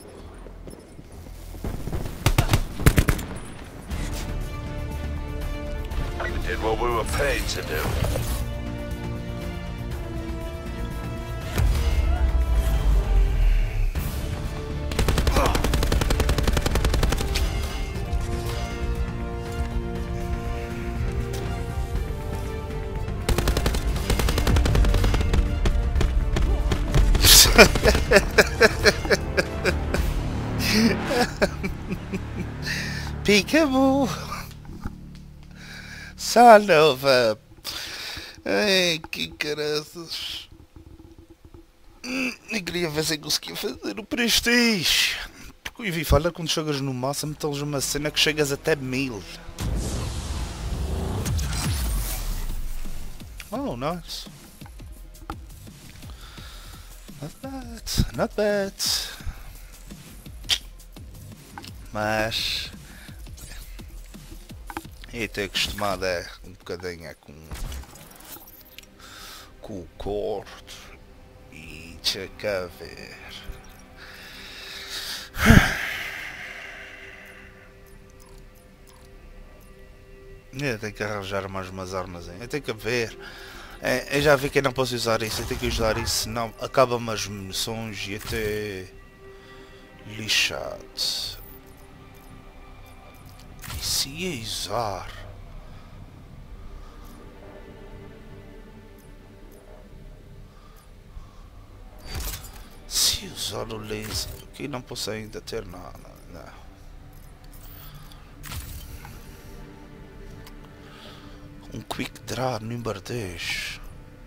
We did what we were paid to do. Peekaboo! Salva! Ai, que caraças! Nem queria ver se conseguia fazer o prestige! Porque eu ouvi falar quando chegas no máximo tens uma cena que chegas até 1000. Oh, nice! Not bad, not bad. Mas eu tenho acostumado um bocadinho com o corte e deixa cá ver. Eu tenho que arranjar mais umas armas aí. Eu tenho que ver. Eu já vi que eu não posso usar isso. Eu tenho que usar isso, senão acabam as munições e até lixado. E se ia usar? Se usar o laser, aqui não posso ainda ter nada. Não. Um quick draw número 10.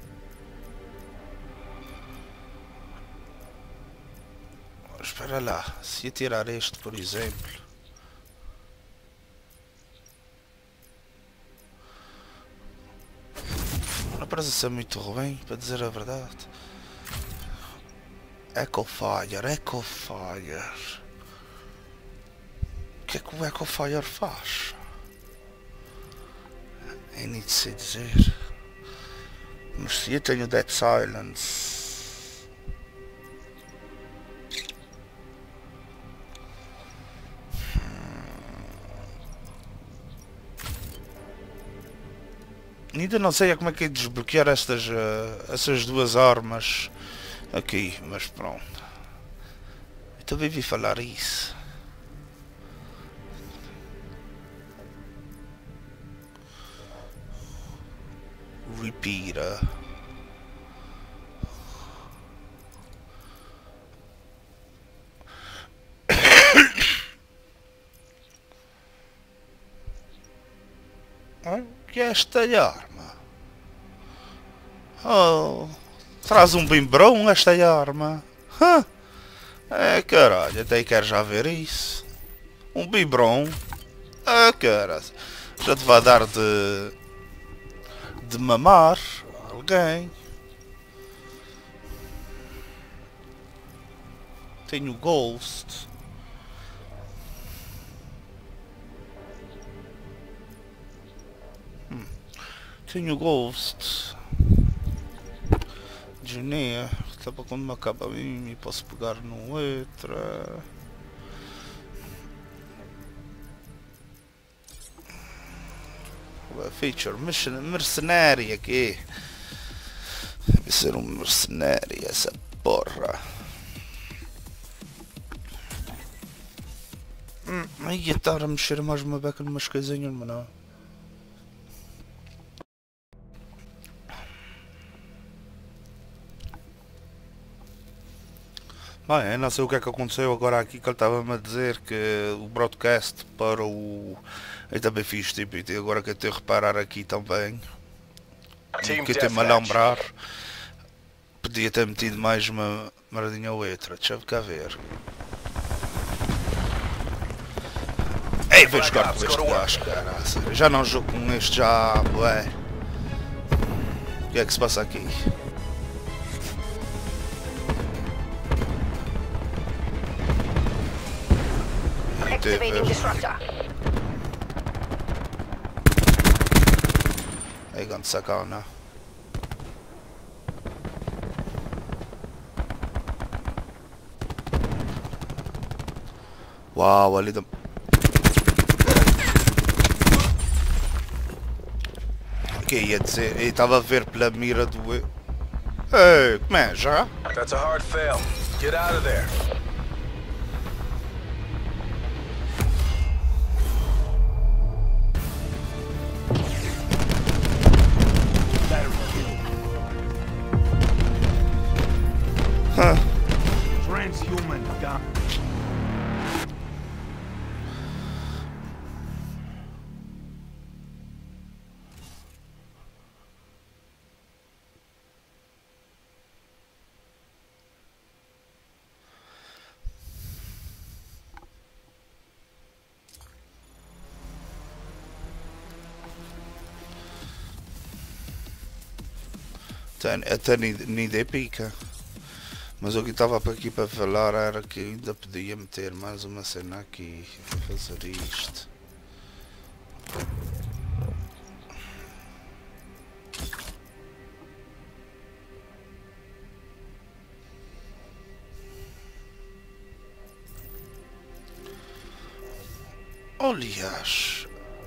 Espera lá, se eu tirar este por exemplo. Não parece ser muito ruim, para dizer a verdade. Ecofire, Ecofire. O que é que o Ecofire faz? Eu nem sei dizer. Mas se eu tenho Dead Silence. Ainda não sei como é que é desbloquear essas duas armas aqui, mas pronto. Eu também vi falar isso. Repeater. Que é esta arma? Oh, traz um bimbrão esta arma. É caralho, até quero já ver isso. Um bimbrão. Ah caralho, já te vai dar de mamar alguém. Tenho Ghost. Tenho Ghost. Genea. Só para quando me acaba a mim posso pegar no outro. Feature mercenária aqui. Deve ser um mercenário essa porra. Aí ia estar a mexer mais uma beca numas coisinhas, mas não. Bem, eu não sei o que é que aconteceu agora aqui, que ele estava-me a dizer que o broadcast para o... Eu também fiz tipo, e agora que eu tenho a reparar aqui também, que eu tenho-me a lembrar, podia ter metido mais uma maradinha ou outra, deixa eu cá ver. Ei, vou jogar com este gajo, cara, já não jogo com este já, ué. O que é que se passa aqui? Activating disruptor. Aí quando sacar, não. Uau, ali da... Que ia dizer? Eu estava a ver pela mira do... Ei, como é? Já? That's a hard fail. Get out of there. Transhuman gun. Até nem dei pica. Mas o que estava aqui para falar era que ainda podia meter mais uma cena aqui para fazer isto. Aliás,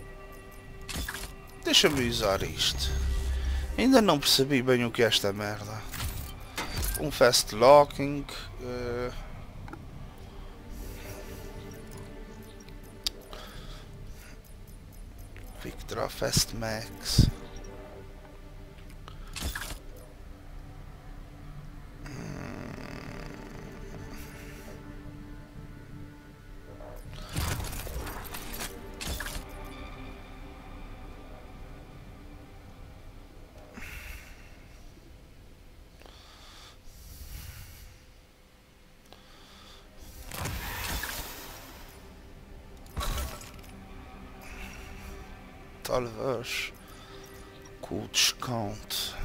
deixa-me usar isto. Ainda não percebi bem o que é esta merda. Um fast locking. Quick draw fast max. Talvez com o desconto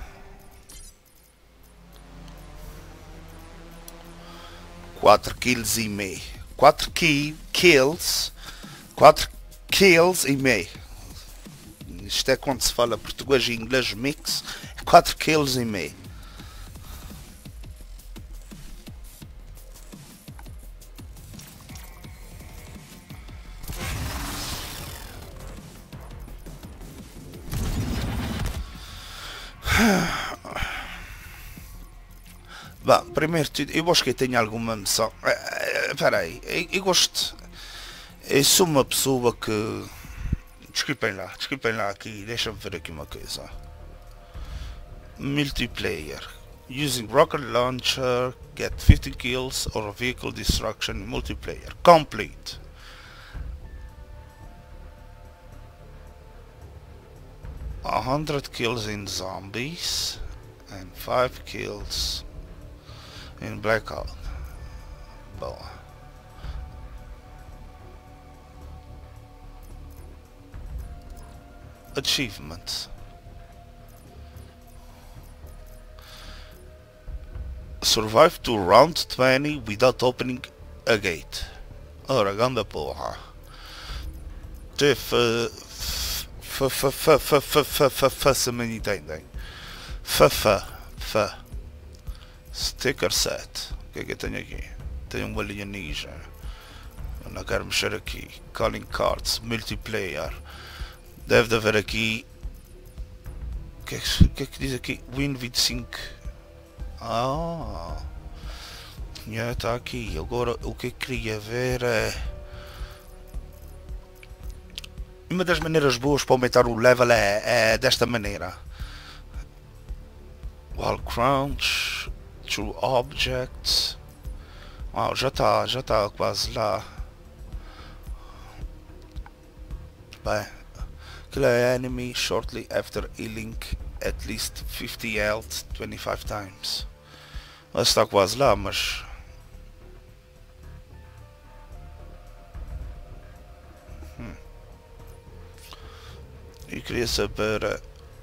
4,5 kg. 4 kg e meio. Isto é quando se fala português e inglês mix. 4,5 kg. Bom, primeiro tudo, eu acho que eu tenho alguma noção. Espera aí, eu gosto. Eu sou uma pessoa que... Desculpem lá aqui, deixa-me ver aqui uma coisa. Multiplayer. Using rocket launcher, get 50 kills or vehicle destruction multiplayer. Complete. A 100 kills in zombies and 5 kills in blackout. Boa. Achievement. Survive to round 20 without opening a gate. Ora, ganda porra. Se me entendem. Sticker set. O que é que eu tenho aqui? Tenho um alienígena. Eu não quero mexer aqui. Calling cards. Multiplayer. Deve de haver aqui. O que é que diz aqui? Win 25. Ah. Já está aqui. Agora o que eu queria ver é. Uma das maneiras boas para aumentar o level é desta maneira. Wall crouch. True objects. Uau, já está quase lá. Bem, kill an enemy shortly after healing at least 50 health 25 times. Ela está quase lá, mas... Eu queria saber...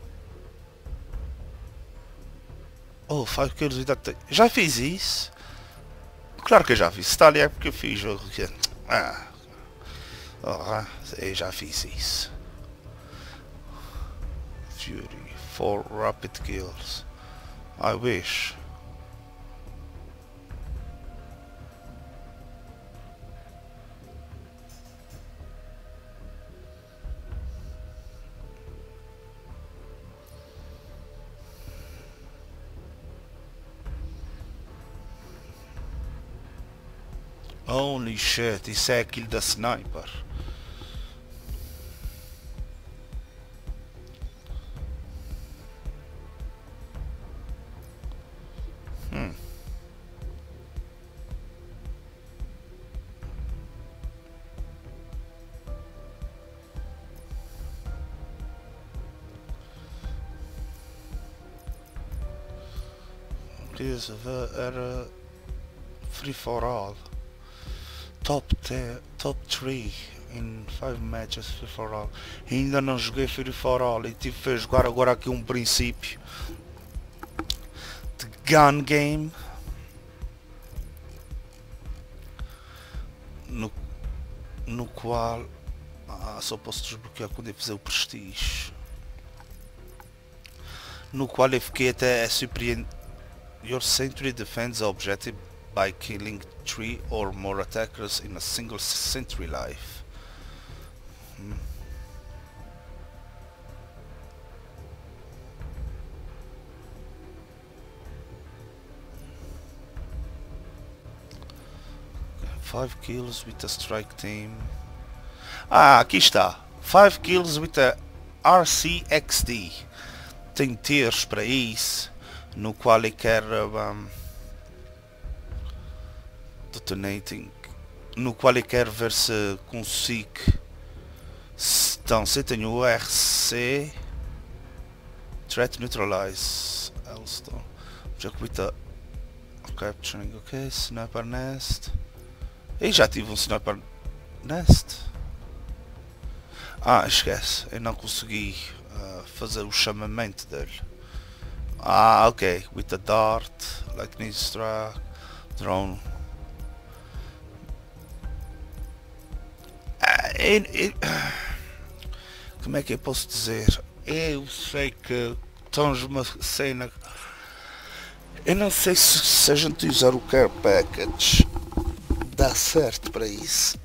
Oh, 5 kills without... Já fiz isso? Claro que eu já fiz. Se está ali é porque eu fiz. Ah, eu já fiz isso. Fury, 4 rapid kills. I wish. Holy shit, isso é aquilo da sniper. Era free for all. Top 3 in 5 matches free for all. Ainda não joguei free for all e tive a jogar agora aqui um princípio de gun game no qual só posso desbloquear quando eu fizer o prestígio, no qual eu fiquei até surpreendido. Your sentry defends the objective by killing 3 or more attackers in a single sentry life. 5 kills with a strike team. Aqui está. 5 kills with a RCXD. Tem tiers para isso, no qual eu quero detonating, no qual eu quero ver se consigo. Então, se tenho o RC Threat Neutralize Elstone Object with a Capturing, ok, Sniper Nest. E já tive um Sniper Nest. Esquece, eu não consegui fazer o chamamento dele. Ok, with a dart, lightning strike, drone. Como é que eu posso dizer? Eu sei que estamos uma cena. Eu não sei se a gente usar o Care Package dá certo para isso.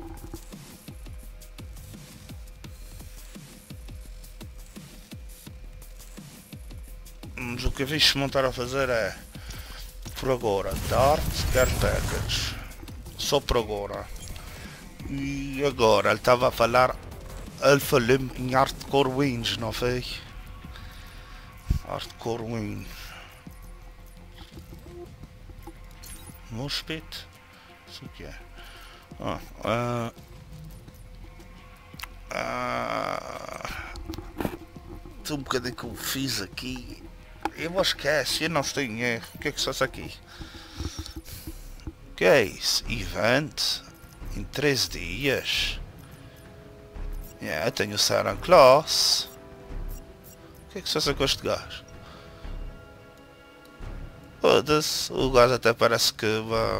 Mas o que eu vi montar a fazer é, por agora, Dart, Care Package, só por agora. E agora ele estava a falar, ele falou em Hardcore Wins, não foi? Hardcore Wins. Moshpit? Isso que é? Estou um bocadinho que eu fiz aqui. Eu vou esquecer, eu não tenho erro. O que é que se faz aqui? O que é isso? Event em 3 dias. Eu tenho o Santa Claus. O que é que se faz com este gajo? Foda-se, o gajo até parece que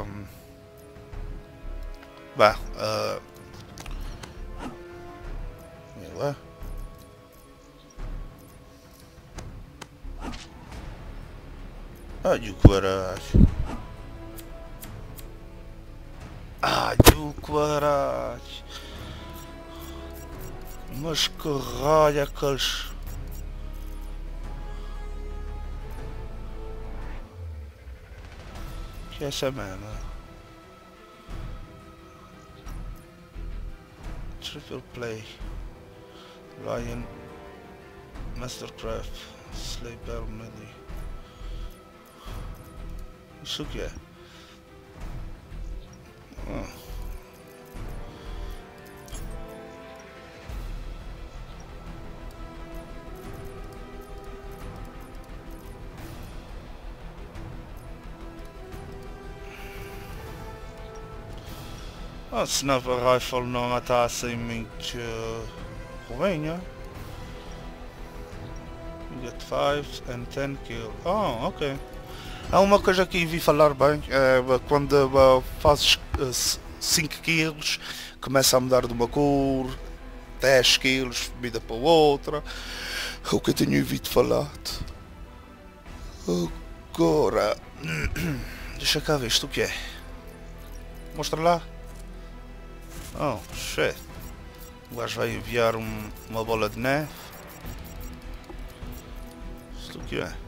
ai o caralho. Ai o caralho. Mas que raio aqueles. Que é essa mesmo? Triple play. Lion Mastercraft Slayer Melee. Isso que é? A Sniper Rifle não está assim muito ruim, né? You get 5 and 10 kills. Ok. Há uma coisa que vi falar bem, é quando fazes 5 kg, começa a mudar de uma cor, 10 kg, vida para outra. É o que eu tenho ouvido falar. Agora, deixa cá ver isto o que é. Mostra lá. Oh, shit. O gajo vai enviar uma bola de neve. Isto o que é?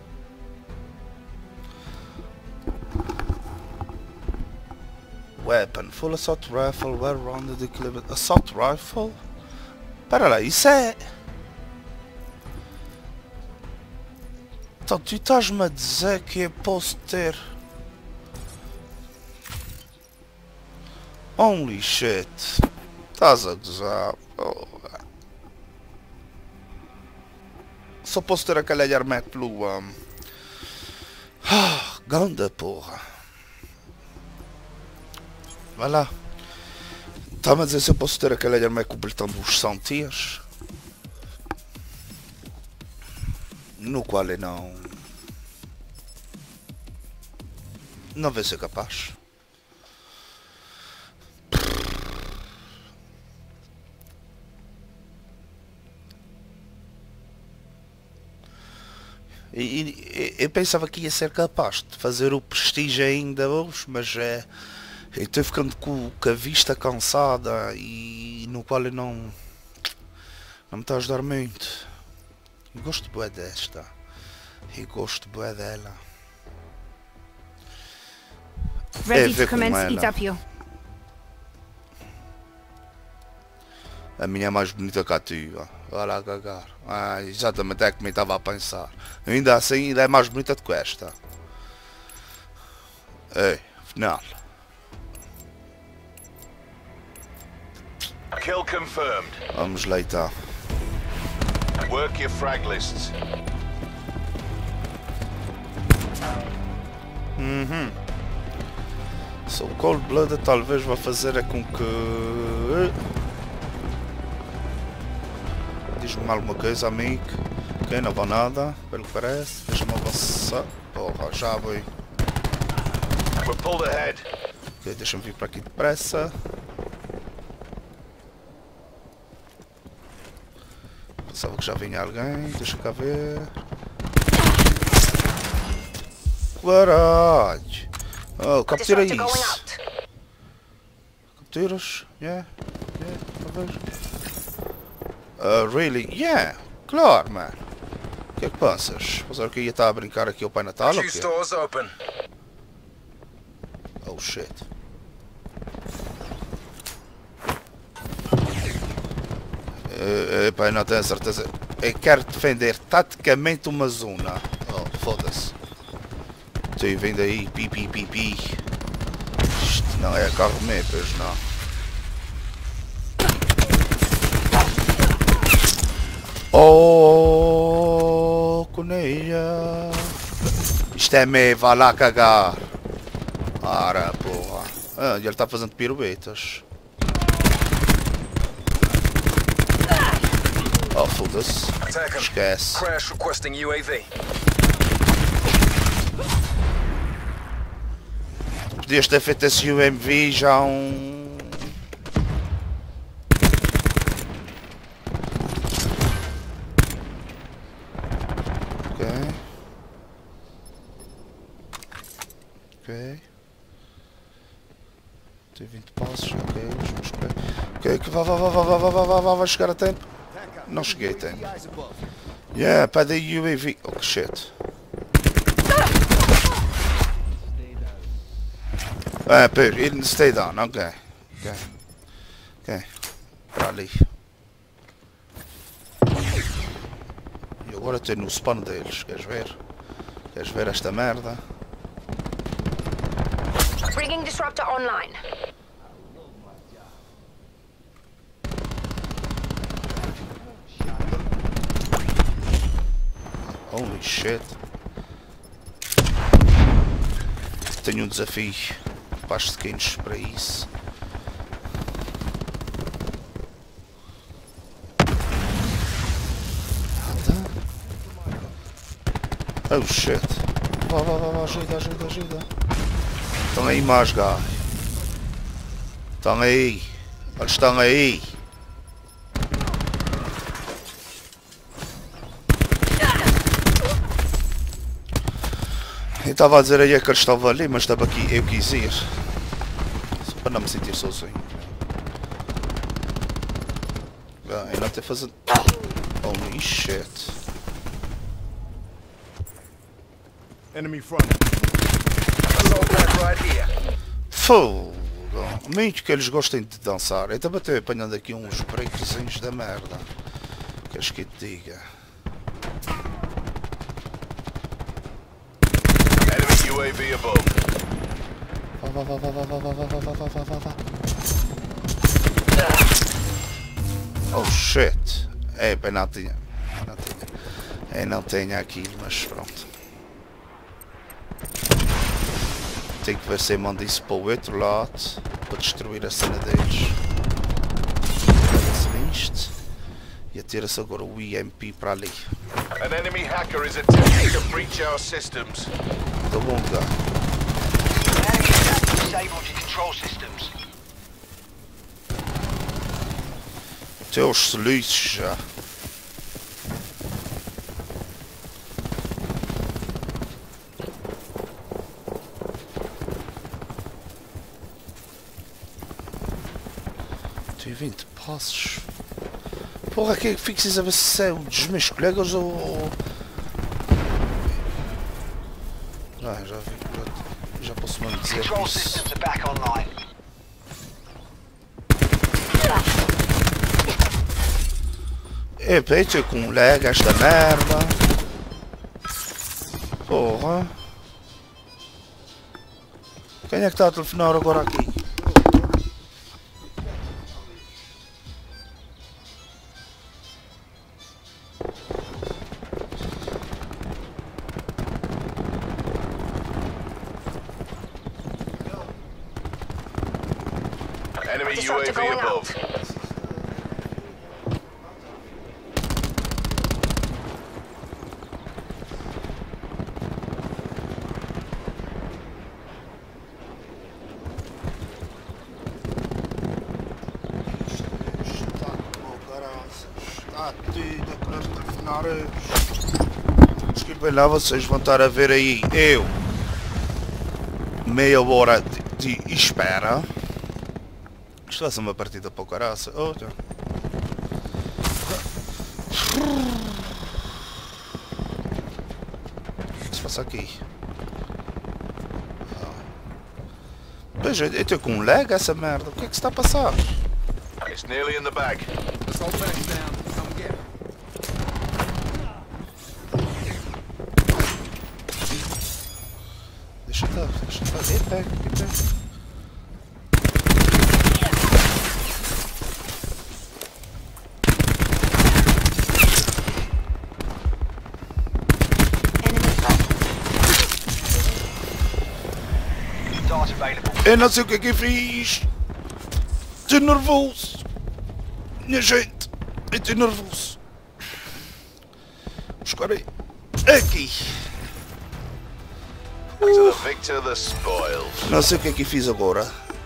Weapon, full assault rifle, well rounded equipment. Assault rifle? Pera lá, isso é... Então, tu estás-me a dizer que eu posso ter... Holy shit. Estás a gozar. Porra. Só posso ter aquela arma pelo... Ganda porra. Vai lá. Está-me a dizer se eu posso ter aquela arma com o bilhão dos Santias? No qual eu não vai ser capaz. E eu pensava que ia ser capaz de fazer o prestígio ainda hoje, mas eu estou ficando com a vista cansada e no qual eu não me está a ajudar muito. Eu gosto bué desta. Eu gosto bué dela. Ready ver to com commence ela. EW. A minha é mais bonita que a tua. Vai lá cagar. Exatamente, é como eu estava a pensar. Ainda assim, ainda é mais bonita do que esta. Ei, final. Kill confirmed. Vamos lá então. Work your frag lists. So, o Cold Blood talvez vá fazer é com que... Diz-me alguma coisa, amigo. Ok, não vou nada, pelo que parece. Deixa-me avançar. Porra, já voy. We're pulled ahead. Ok, deixa-me vir para aqui depressa. Pensava que já vinha alguém, deixa cá ver. Caralho! Oh, captura Disruptor going isso! out. Capturas? Yeah, talvez. Really? Yeah! Claro, man! O que é que pensas? Pensar que ia estar a brincar aqui ao Pai Natal ou Few quê? stores open. Oh shit! Pai, não tenho certeza. Eu quero defender taticamente uma zona. Oh, foda-se. Estou vendo aí, pi. Isto não é carro meu, pois não. Oh, coneia. Isto é meu, vá lá cagar. Ora, porra. Ele está fazendo piruetas. Oh, foda-se. Attack 'em. Esquece. Crash requesting UAV. Podias ter feito esse UMV já um... Ok. Tem 20 passos, ok, vamos esperar. Ok, que vai chegar a tempo. Não cheguei a tempo. Yeah, para da UAV. Oh, que shit. Pera, ele stay down, ok. Para ali. E agora estou no spawn deles, queres ver? Queres ver esta merda? Bringing disruptor online. Holy shit. Tenho um desafio para as skins para isso. Oh shit. Vá, ajuda. Estão aí mais, guy. Estão aí. Eles estão aí. Eu estava a dizer aí que eles estavam ali, mas estava aqui, eu quis ir. Só para não me sentir sozinho. Bem, não tem fazendo... Holy shit. Enemy front. Assault pad right here. Fogo. Muito que eles gostem de dançar. Eu também estou apanhando aqui uns breakzinhos da merda. Queres que eu te diga? Enemy UAV above. Vá. Oh shit. É, bem, não tinha. Eu não tenho aquilo, mas pronto. Tenho que ver se eu mando isso para o outro lado para destruir a cena deles. Isto. E atira-se agora o EMP para ali. An enemy hacker is attempting to breach our systems. Tá bom, lugar. Disabled your control systems. Teus soluços já. Tenho 20 passos. Porra, que é que fiques a ver se é um dos meus colegas ou... Já vi, já posso mesmo dizer Control isso. systems are back online. Epa, eu estou com um lag esta merda. Porra. Quem é que está a telefonar agora aqui? Enemy Disruptor UAV going above. Está tudo a querer telefonar. Desculpem lá, vocês vão estar a ver aí eu meia hora de espera. Isto vai ser uma partida para o caraça. Oh, já. O que se passa aqui? Pois, eu estou com um lag essa merda. O que é que se está a passar? It's nearly in the bag. Assault pad's down. Come get it. Deixa estar. Epa. Dart available. Eu não sei o que é que eu fiz. Estou nervoso. Minha gente. Eu estou nervoso. Buscar aí. Aqui. To the victor, the spoils. Não sei o que é que eu fiz agora.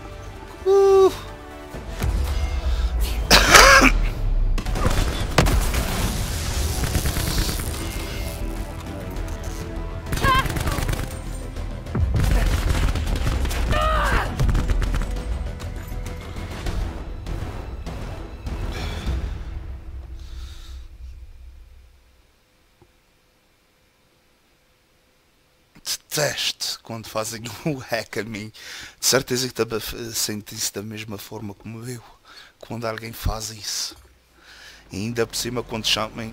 Detesto quando fazem um hack a mim. De certeza que também sente-se da mesma forma como eu. Quando alguém faz isso. E ainda por cima quando chamem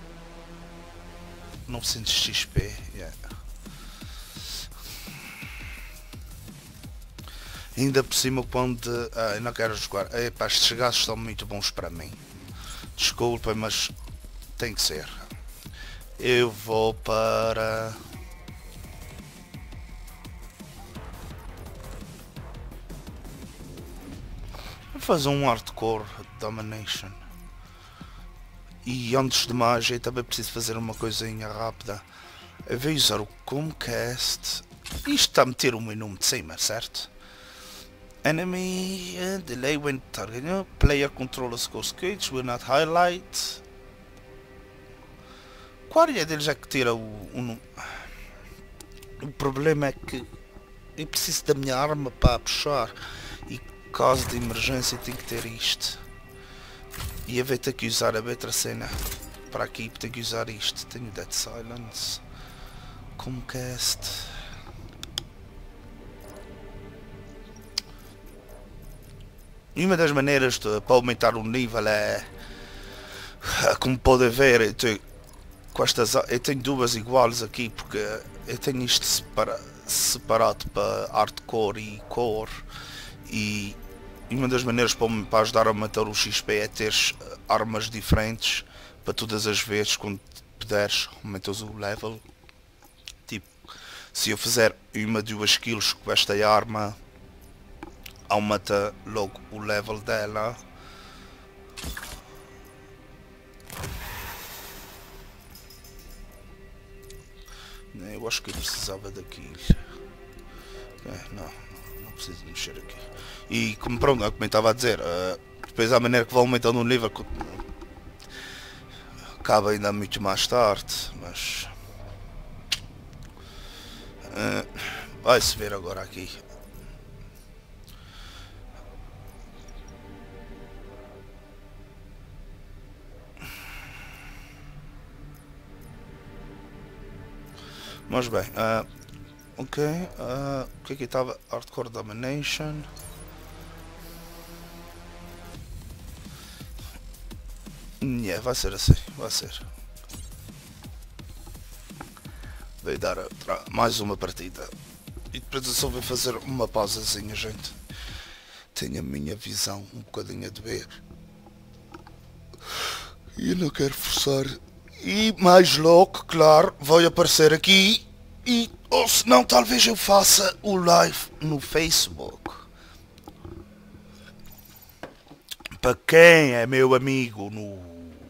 900 XP. Yeah. Ainda por cima quando... eu não quero jogar. Epá, estes gajos são muito bons para mim. Desculpem, mas tem que ser. Eu vou para... fazer um hardcore domination. E antes de mais eu também preciso fazer uma coisinha rápida. Eu vou usar o Comcast. Isto está a meter o meu nome de cima, certo? Enemy delay when target. Player controller scores cage will not highlight. Qual é deles é que tira o problema é que eu preciso da minha arma para puxar e caso de emergência tenho que ter isto. E eu vou ter que usar a outra cena para aqui, tenho que usar isto. Tenho Dead Silence. Como que é este? E uma das maneiras para aumentar o nível é, como podem ver, eu tenho duas iguais aqui porque eu tenho isto separado para hardcore e core, e uma das maneiras para ajudar a aumentar o XP é ter armas diferentes para todas as vezes quando puderes aumentas o level. Tipo, se eu fizer 2 kills com esta arma, aumenta logo o level dela. Eu acho que eu precisava daquilo. Não preciso mexer aqui. E como pronto, como eu estava a dizer, depois a maneira que vai aumentando o nível acaba ainda muito mais tarde, mas vai-se ver agora aqui. Mas bem, ok, o que aqui estava? Hardcore Domination. Vai ser assim, vai ser. Vai dar mais uma partida. E depois eu só vou fazer uma pausazinha, gente. Tenho a minha visão um bocadinho a doer. E eu não quero forçar. E mais logo, claro, vai aparecer aqui. E, ou se não, talvez eu faça o live no Facebook. Para quem é meu amigo no...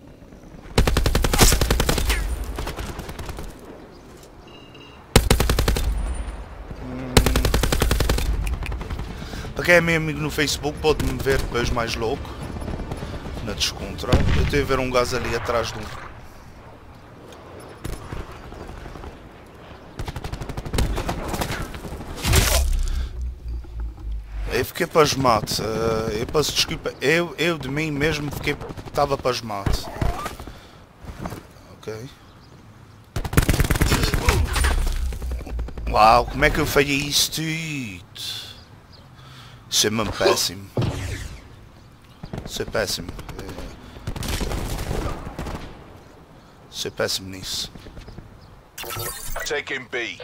Para quem é meu amigo no Facebook, pode-me ver depois mais logo. Na descontra. Eu estou a ver um gajo ali atrás de um... Eu fiquei pasmado, eu peço desculpa, eu de mim mesmo estava pasmado. Ok. Uau, como é que eu falhei isso tudo? Isso é mesmo péssimo. Isso é péssimo. Isso é péssimo nisso. Taking B.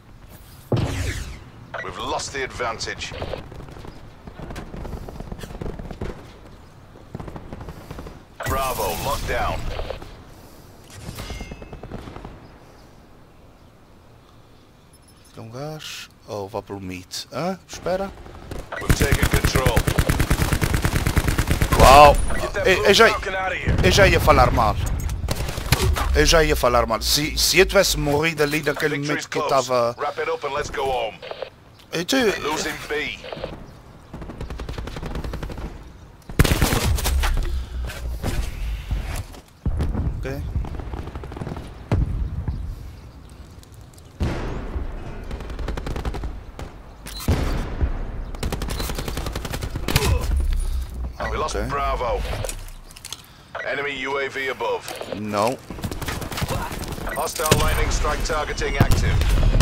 We've lost the advantage. Bravo, lockdown. Tem um gajo. Oh, vá pelo meat. Hã? Espera. We've taken control. Uau! Get that Eu blue Falcon out of here. já ia falar mal. Eu já ia falar mal. Se eu tivesse morrido ali naquele Victory's momento que eu close. estava... Wrap it up and let's go home. Losing B. Ok. We lost Okay. Bravo. Enemy UAV above. Não. Hostile lightning strike targeting active.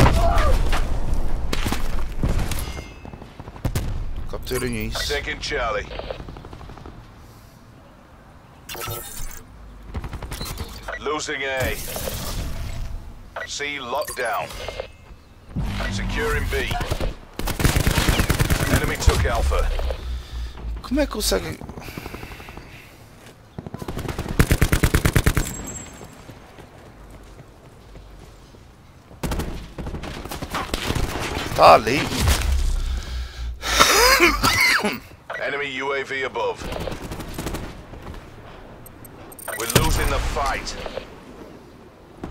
Capturem isso. Taking Charlie. Losing A. C locked down. Securing B. Enemy took Alpha. Como é que conseguem... Tá ali. Enemy UAV above. We're losing the fight.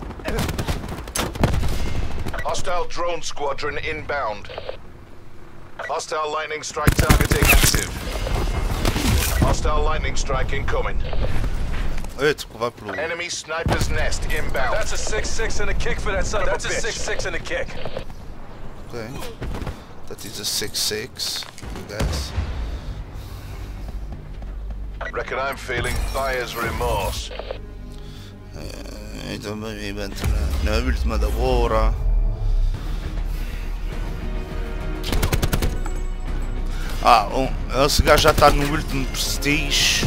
Hostile drone squadron inbound. Hostile lightning strike targeting active. Hostile lightning strike incoming. Eita, vai pro... Enemy sniper's nest inbound. That's a 6-6 and a kick for that son. That's a 6-6 and a kick. Okay. That is a 6-6, I guess. Reckon I'm feeling buyer's remorse. Então vamos na última da hora. Esse gajo já está no último prestige.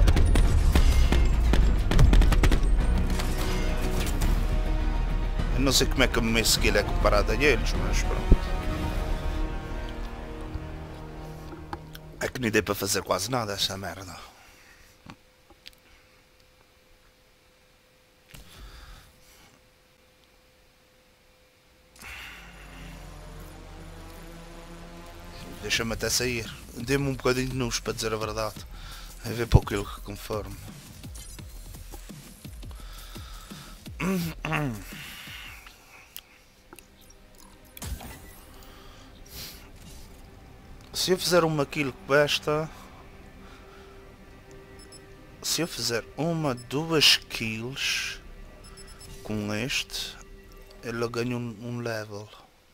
Eu não sei como é que a minha skill é comparada a eles, mas pronto. É que nem dei para fazer quase nada essa merda. Deixa-me até sair. Dê-me um bocadinho de nus para dizer a verdade. A ver para aquilo que conforme. Se eu fizer uma kill com esta... Se eu fizer duas kills com este, ele ganha um level.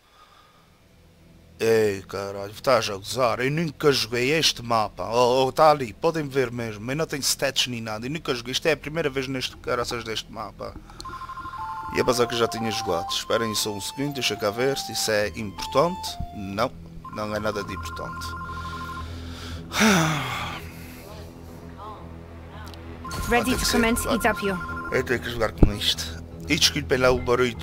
Ei, caralho, estás a gozar? Eu nunca joguei este mapa. Está ali, podem ver mesmo. Eu não tenho stats nem nada. Eu nunca joguei. Isto é a primeira vez neste caraças deste mapa. E a pensar que eu já tinha jogado. Esperem só um segundo, deixa cá ver se isso é importante. Não, não é nada de importante. Ready to commence EW. Eu tenho que jogar com isto. E desculpem lá o barulho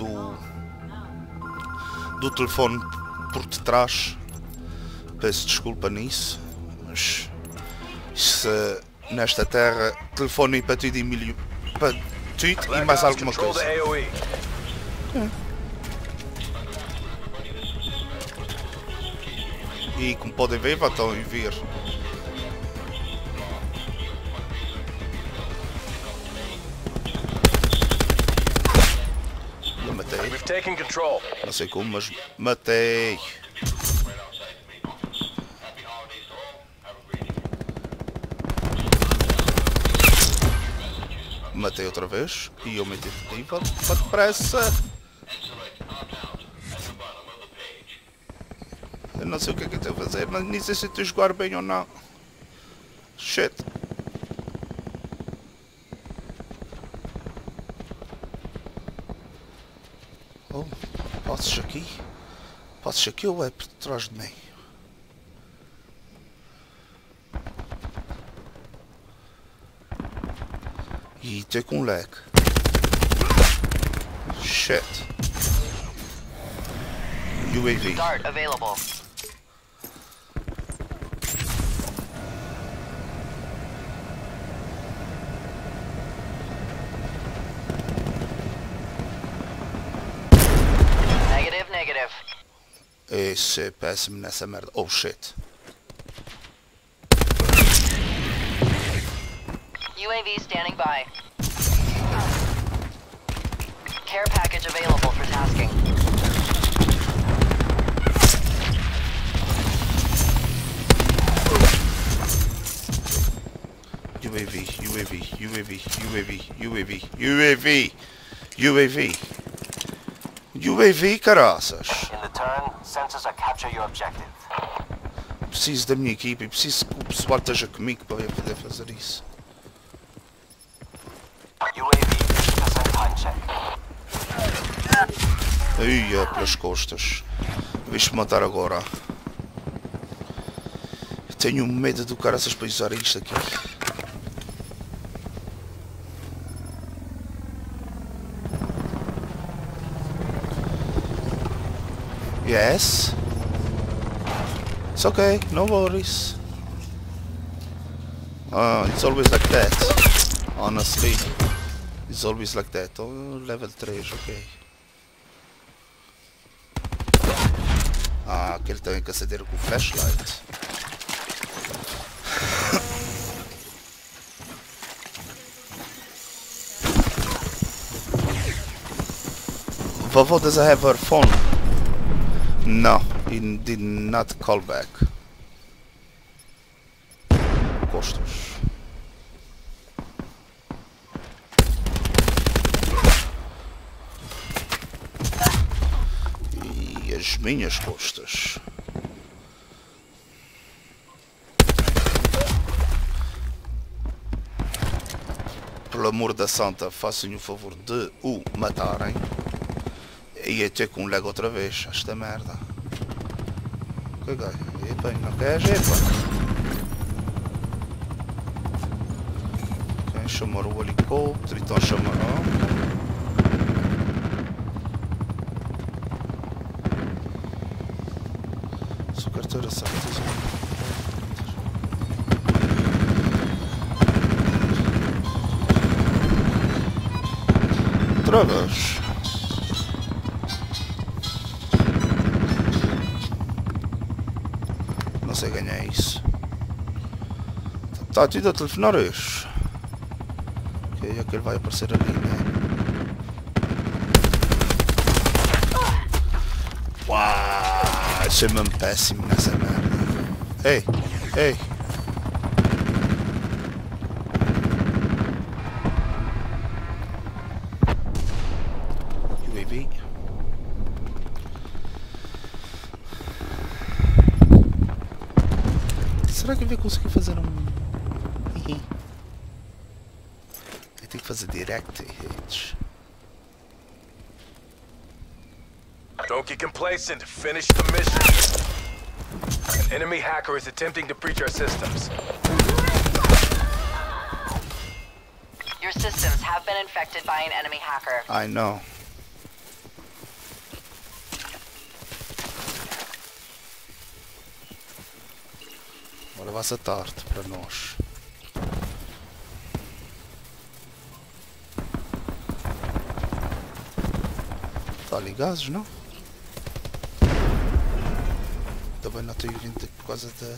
do telefone por detrás. Peço desculpa nisso. Mas se nesta terra telefone para tudo e milho. Para tudo e mais alguma coisa. E como podem ver, vai estão a vir. Eu matei. Não sei como, mas matei. Matei outra vez e eu meti para depressa. Eu não sei o que é que eu estou a fazer, mas nem sei se estou a jogar bem ou não. Shit. Oh, passos aqui? Passos aqui ou é por trás de mim? E estou com lag. Shit. UAV. Dart available. Negative. Esse é péssimo nessa merda. Oh shit. UAV standing by. Care package available for tasking. UAV, caraças. In the turn, sensors are capture your objective. Preciso da minha equipe e preciso que o pessoal esteja comigo para eu poder fazer isso. UAV 50% time check. Ia pelas costas. Deixa-me matar agora. Tenho medo do caraças para usar isto aqui. Yes. It's okay, no worries. It's always like that. Honestly. It's always like that. Oh, level 3, ok. Aquele tem que acender com o flashlight. Vovô, does I have her phone? No. He did not call back. Costas. E as minhas costas. Pelo amor da santa, façam o favor de o matarem. E ia ter com um lag outra vez, esta merda. Caguei. Epa, não queres? Epa. Ok, chamar o helicóptero, então chamar. Sua carteira certa. Drogas. Não sei ganhar isso. Está tudo a telefonar hoje. Ok, é que ele vai aparecer ali, né? Uau, sou mesmo péssimo nessa merda. Ei, ei. UAV. Será que eu vou conseguir fazer um... Eu tenho que fazer direct hits. Don't get complacent. Finish the mission. An enemy hacker is attempting to breach our systems. Your systems have been infected by an enemy hacker. I know. Agora vai ser tarde para nós. Está ligados, não? Também não tenho vindo por causa da...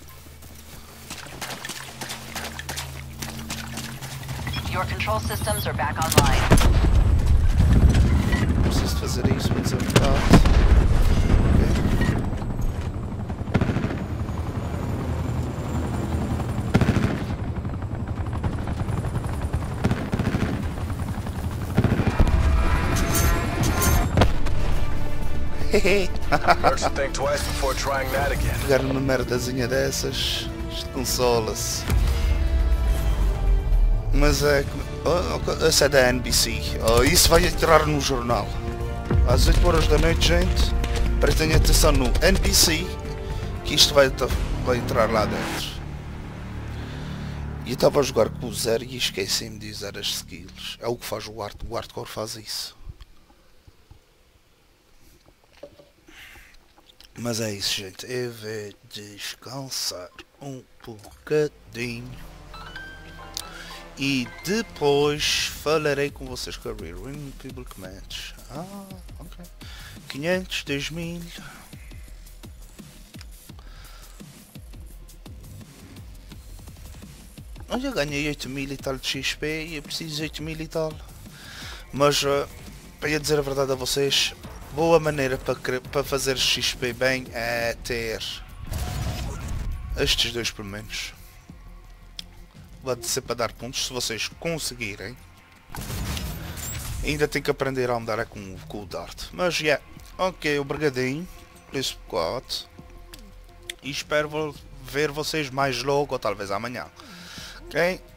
Your control systems are back online. Preciso fazer isso, mas é verdade. Ok. Mercs will think twice before trying that again. Pegar numa merdazinha dessas, isto consola-se. Mas é... essa é da NBC. Isso vai entrar no jornal. Às 8 horas da noite, gente. Prestem atenção no NBC, que isto vai entrar lá dentro. E eu estava a jogar com o Zero e esqueci-me de usar as skills. É o que faz o hardcore faz isso. Mas é isso, gente. Eu vou descansar um bocadinho. E depois falarei com vocês. Career Win Public Match. Ok. 500, 2000. Olha, ganhei 8000 e tal de XP e eu preciso de 8000 e tal. Mas, para dizer a verdade a vocês, boa maneira para fazer XP bem é ter estes dois pelo menos. Vai ser para dar pontos se vocês conseguirem. Ainda tenho que aprender a andar com o Dart. Mas já, yeah. Ok, obrigadinho por esse pacote. E espero ver vocês mais logo ou talvez amanhã. Ok?